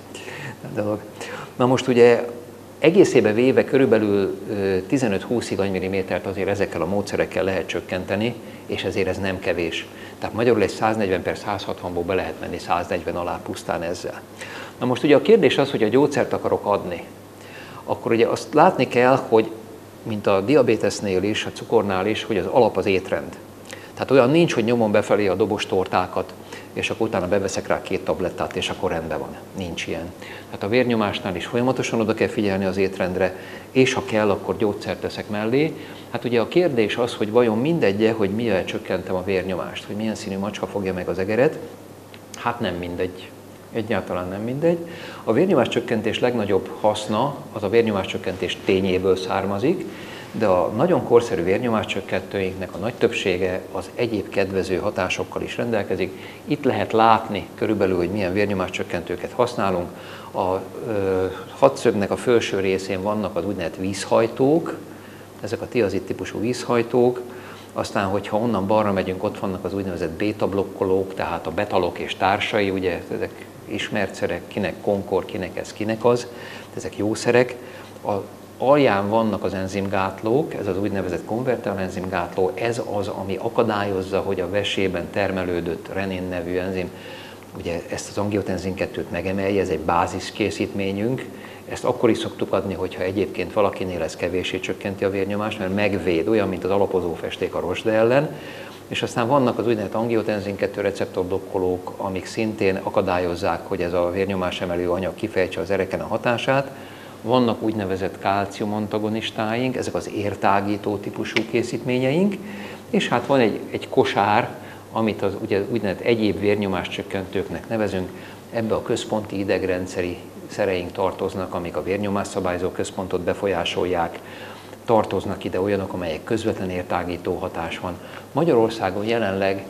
Na most ugye egészében véve körülbelül tizenöt-húsz higany-millimétert azért ezekkel a módszerekkel lehet csökkenteni, és ezért ez nem kevés. Tehát magyarul egy száznegyven per száz hatvanból be lehet menni száznegyven alá pusztán ezzel. Na most ugye a kérdés az, hogy a gyógyszert akarok adni, akkor ugye azt látni kell, hogy mint a diabétesznél is, a cukornál is, hogy az alap az étrend. Tehát olyan nincs, hogy nyomom befelé a dobos tortákat, és akkor utána beveszek rá két tablettát, és akkor rendben van. Nincs ilyen. Tehát a vérnyomásnál is folyamatosan oda kell figyelni az étrendre, és ha kell, akkor gyógyszert teszek mellé. Hát ugye a kérdés az, hogy vajon mindegye, hogy mivel csökkentem a vérnyomást, hogy milyen színű macska fogja meg az egeret. Hát nem mindegy. Egyáltalán nem mindegy. A vérnyomáscsökkentés legnagyobb haszna az a vérnyomáscsökkentés tényéből származik, de a nagyon korszerű vérnyomáscsökkentőinknek a nagy többsége az egyéb kedvező hatásokkal is rendelkezik. Itt lehet látni körülbelül, hogy milyen vérnyomáscsökkentőket használunk. A ö, hatszögnek a felső részén vannak az úgynevezett vízhajtók, ezek a tiazid típusú vízhajtók. Aztán, hogyha onnan balra megyünk, ott vannak az úgynevezett béta-blokkolók, tehát a betalok és társai, ugye ezek ismert szerek, kinek konkor, kinek ez, kinek az, ezek jó szerek. A alján vannak az enzimgátlók, ez az úgynevezett konvertál enzimgátló, ez az, ami akadályozza, hogy a vesében termelődött renin nevű enzim, ugye ezt az angiotenzin kettőt megemelje, ez egy báziskészítményünk, ezt akkor is szoktuk adni, hogyha egyébként valakinél ez kevéssé csökkenti a vérnyomást, mert megvéd, olyan, mint az alapozó festék a rozsda ellen, és aztán vannak az úgynevezett angiotenzin kettő receptorblokkolók, amik szintén akadályozzák, hogy ez a vérnyomás emelő anyag kifejtse az ereken a hatását. Vannak úgynevezett kálciumantagonistáink, ezek az értágító típusú készítményeink, és hát van egy, egy kosár, amit az ugye, úgynevezett egyéb vérnyomáscsökkentőknek nevezünk, ebbe a központi idegrendszeri szereink tartoznak, amik a vérnyomásszabályzó központot befolyásolják, tartoznak ide olyanok, amelyek közvetlen értágító hatás van. Magyarországon jelenleg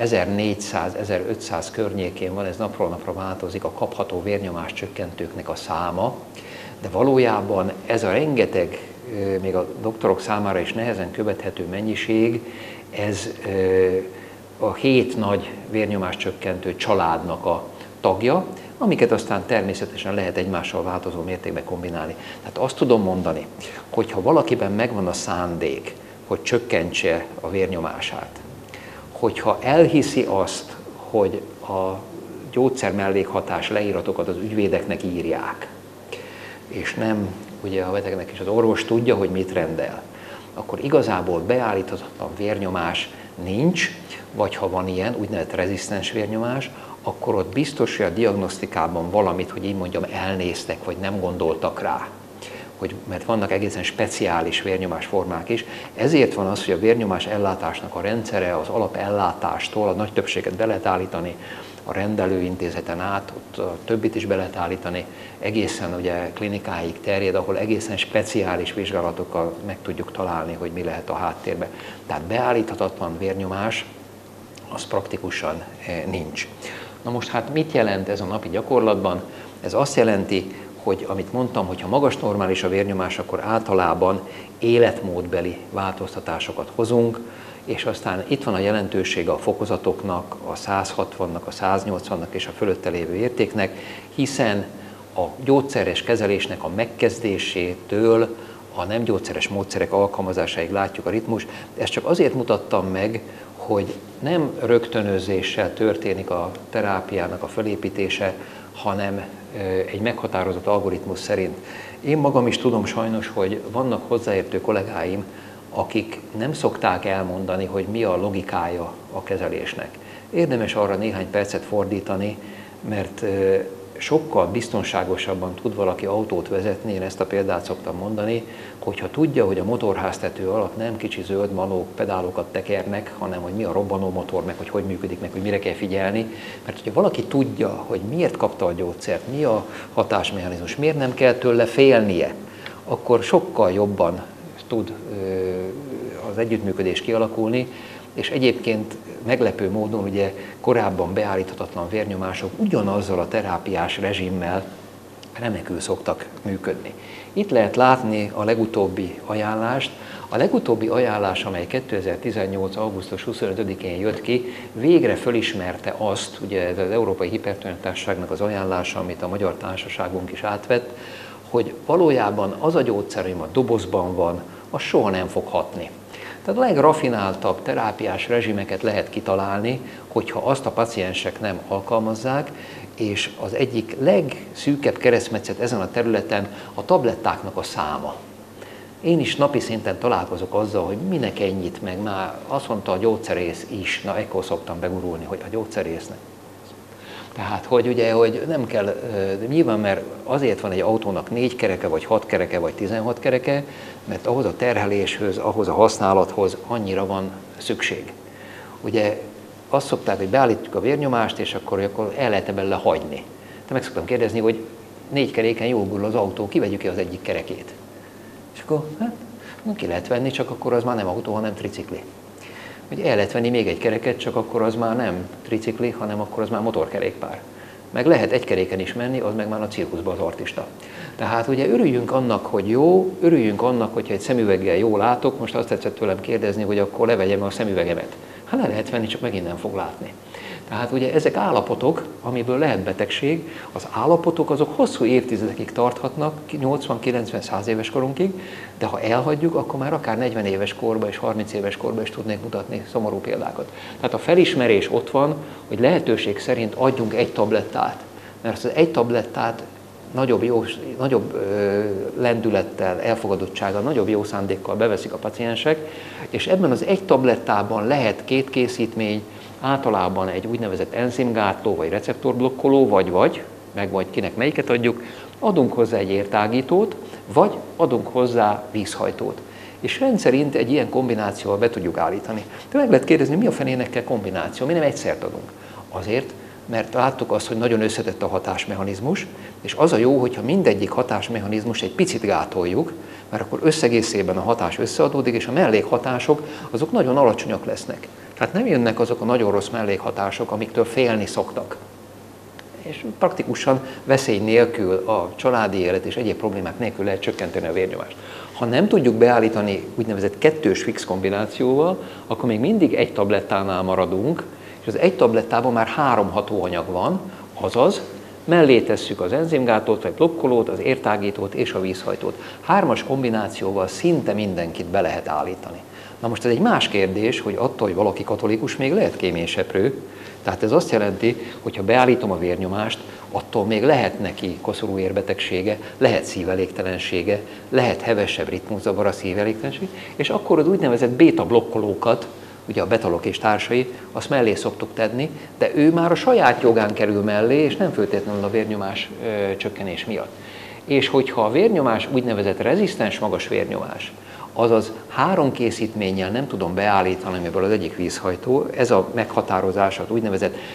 ezernégyszáz-ezerötszáz környékén van, ez napról napra változik a kapható vérnyomás csökkentőknek a száma, de valójában ez a rengeteg, még a doktorok számára is nehezen követhető mennyiség, ez a hét nagy vérnyomás csökkentő családnak a tagja, amiket aztán természetesen lehet egymással változó mértékben kombinálni. Tehát azt tudom mondani, hogy ha valakiben megvan a szándék, hogy csökkentse a vérnyomását, hogyha elhiszi azt, hogy a gyógyszer mellékhatás leíratokat az ügyvédeknek írják, és nem ugye a betegnek és az orvos tudja, hogy mit rendel, akkor igazából beállíthatatlan vérnyomás nincs, vagy ha van ilyen, úgynevezett rezisztens vérnyomás, akkor ott biztos, hogy a diagnosztikában valamit, hogy így mondjam, elnéztek, vagy nem gondoltak rá. Hogy, mert vannak egészen speciális vérnyomásformák is. Ezért van az, hogy a vérnyomás ellátásnak a rendszere az alapellátástól, a nagy többséget be lehet állítani, a rendelőintézeten át, ott a többit is be lehet állítani, egészen ugye klinikáig terjed, ahol egészen speciális vizsgálatokkal meg tudjuk találni, hogy mi lehet a háttérben. Tehát beállíthatatlan vérnyomás, az praktikusan nincs. Na most hát mit jelent ez a napi gyakorlatban? Ez azt jelenti, hogy amit mondtam, hogy ha magas normális a vérnyomás, akkor általában életmódbeli változtatásokat hozunk, és aztán itt van a jelentősége a fokozatoknak, a száz hatvannak, a száz nyolcvannak és a fölötte lévő értéknek, hiszen a gyógyszeres kezelésnek a megkezdésétől a nem gyógyszeres módszerek alkalmazásáig látjuk a ritmus. Ezt csak azért mutattam meg, hogy nem rögtönözéssel történik a terápiának a felépítése, hanem egy meghatározott algoritmus szerint. Én magam is tudom sajnos, hogy vannak hozzáértő kollégáim, akik nem szokták elmondani, hogy mi a logikája a kezelésnek. Érdemes arra néhány percet fordítani, mert sokkal biztonságosabban tud valaki autót vezetni, én ezt a példát szoktam mondani, hogyha tudja, hogy a motorháztető alatt nem kicsi zöld manók pedálokat tekernek, hanem hogy mi a robbanó motor, meg hogy hogy működik, meg hogy mire kell figyelni. Mert hogyha valaki tudja, hogy miért kapta a gyógyszert, mi a hatásmechanizmus, miért nem kell tőle félnie, akkor sokkal jobban tud az együttműködés kialakulni, és egyébként meglepő módon ugye korábban beállíthatatlan vérnyomások ugyanazzal a terápiás rezsimmel remekül szoktak működni. Itt lehet látni a legutóbbi ajánlást. A legutóbbi ajánlás, amely kétezer-tizennyolc. augusztus huszonötödikén jött ki, végre fölismerte azt, ugye ez az Európai Hipertoniatársaságnak az ajánlása, amit a Magyar Társaságunk is átvett, hogy valójában az a gyógyszer, ami a dobozban van, az soha nem fog hatni. Tehát a legrafináltabb terápiás rezsimeket lehet kitalálni, hogyha azt a paciensek nem alkalmazzák, és az egyik legszűkebb keresztmetszet ezen a területen a tablettáknak a száma. Én is napi szinten találkozok azzal, hogy minek ennyit, meg már azt mondta a gyógyszerész is, na ekkor szoktam begurulni, hogy a gyógyszerésznek. Tehát, hogy ugye, hogy nem kell, nyilván, mert azért van egy autónak négy kereke, vagy hat kereke, vagy tizenhat kereke, mert ahhoz a terheléshez, ahhoz a használathoz annyira van szükség. Ugye azt szokták, hogy beállítjuk a vérnyomást, és akkor, akkor el lehet-e belőle hagyni. De meg szoktam kérdezni, hogy négy keréken jól gurul az autó, kivegyük ki az egyik kerekét. És akkor, hát, ki lehet venni, csak akkor az már nem autó, hanem tricikli. Hogy el lehet venni még egy kereket, csak akkor az már nem tricikli, hanem akkor az már motorkerékpár. Meg lehet egy keréken is menni, az meg már a cirkuszba az artista. Tehát ugye örüljünk annak, hogy jó, örüljünk annak, hogyha egy szemüveggel jól látok, most azt tetszett tőlem kérdezni, hogy akkor levegyem a szemüvegemet. Hát le lehet venni, csak megint nem fog látni. Tehát ugye ezek állapotok, amiből lehet betegség, az állapotok azok hosszú évtizedekig tarthatnak, nyolcvan-kilencven-száz éves korunkig, de ha elhagyjuk, akkor már akár negyven éves korban és harminc éves korban is tudnék mutatni szomorú példákat. Tehát a felismerés ott van, hogy lehetőség szerint adjunk egy tablettát, mert az egy tablettát nagyobb, jó, nagyobb ö, lendülettel, elfogadottsággal, nagyobb jó szándékkal beveszik a paciensek, és ebben az egy tablettában lehet két készítmény, általában egy úgynevezett enzimgátló, vagy receptorblokkoló, vagy vagy, meg vagy kinek melyiket adjuk, adunk hozzá egy értágítót, vagy adunk hozzá vízhajtót. És rendszerint egy ilyen kombinációval be tudjuk állítani. De meg lehet kérdezni, mi a fenének kell kombináció, mi nem egyszert adunk. Azért, mert láttuk azt, hogy nagyon összetett a hatásmechanizmus, és az a jó, hogyha mindegyik hatásmechanizmus egy picit gátoljuk, mert akkor összegészében a hatás összeadódik, és a mellékhatások azok nagyon alacsonyak lesznek. Tehát nem jönnek azok a nagyon rossz mellékhatások, amiktől félni szoktak. És praktikusan veszély nélkül, a családi élet és egyéb problémák nélkül lehet csökkenteni a vérnyomást. Ha nem tudjuk beállítani úgynevezett kettős fix kombinációval, akkor még mindig egy tablettánál maradunk, és az egy tablettában már három hatóanyag van, azaz mellé tesszük az enzimgátlót, vagy blokkolót, az értágítót és a vízhajtót. Hármas kombinációval szinte mindenkit be lehet állítani. Na most ez egy más kérdés, hogy attól, hogy valaki katolikus, még lehet kéményseprő. Tehát ez azt jelenti, hogy ha beállítom a vérnyomást, attól még lehet neki koszorú érbetegsége, lehet szívelégtelensége, lehet hevesebb ritmuszavar a szívelégtelenség, és akkor az úgynevezett béta blokkolókat, ugye a betalok és társai, azt mellé szoktuk tenni, de ő már a saját jogán kerül mellé, és nem feltétlenül a vérnyomás ö, csökkenés miatt. És hogyha a vérnyomás úgynevezett rezisztens magas vérnyomás, azaz három készítménnyel nem tudom beállítani, amiből az egyik vízhajtó, ez a meghatározás az úgynevezett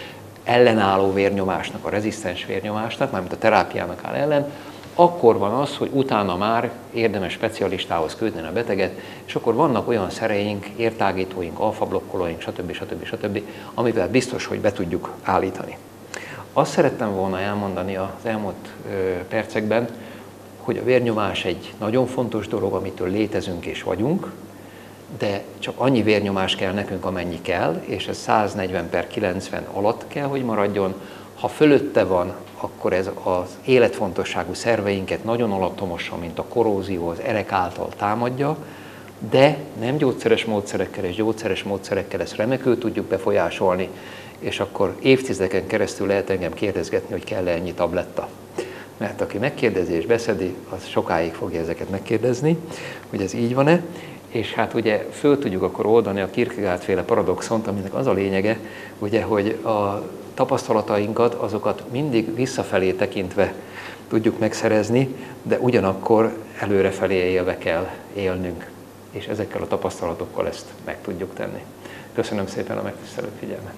ellenálló vérnyomásnak, a rezisztens vérnyomásnak, mármint a terápiának áll ellen, akkor van az, hogy utána már érdemes specialistához küldeni a beteget, és akkor vannak olyan szereink, értágítóink, alfablokkolóink, stb. stb. stb., amivel biztos, hogy be tudjuk állítani. Azt szerettem volna elmondani az elmúlt percekben, hogy a vérnyomás egy nagyon fontos dolog, amitől létezünk és vagyunk, de csak annyi vérnyomás kell nekünk, amennyi kell, és ez száznegyven per kilencven alatt kell, hogy maradjon. Ha fölötte van, akkor ez az életfontosságú szerveinket nagyon alattomosan, mint a korrózió, az erek által támadja, de nem gyógyszeres módszerekkel és gyógyszeres módszerekkel ezt remekül tudjuk befolyásolni, és akkor évtizedeken keresztül lehet engem kérdezgetni, hogy kell-e ennyi tabletta. Mert aki megkérdezi és beszedi, az sokáig fogja ezeket megkérdezni, hogy ez így van-e. És hát ugye föl tudjuk akkor oldani a Kierkegaard-féle paradoxont, aminek az a lényege, ugye, hogy a tapasztalatainkat, azokat mindig visszafelé tekintve tudjuk megszerezni, de ugyanakkor előrefelé élve kell élnünk, és ezekkel a tapasztalatokkal ezt meg tudjuk tenni. Köszönöm szépen a megtisztelő figyelmet!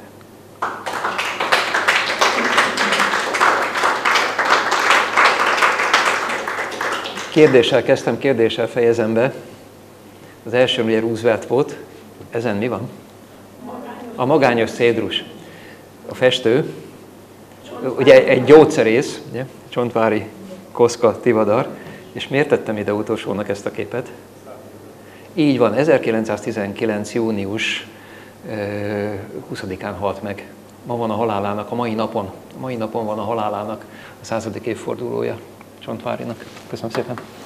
Kérdéssel kezdtem, kérdéssel fejezem be. Az első ugye Roosevelt volt. Ezen mi van? A magányos cédrus. A festő, ugye egy gyógyszerész, ugye? Csontvári Koszka Tivadar. És miért tettem ide utolsónak ezt a képet? Így van, ezerkilencszáztizenkilenc. június huszadikán halt meg. Ma van a halálának, a mai napon, a mai napon van a halálának a századik évfordulója Csontvárinak. Köszönöm szépen!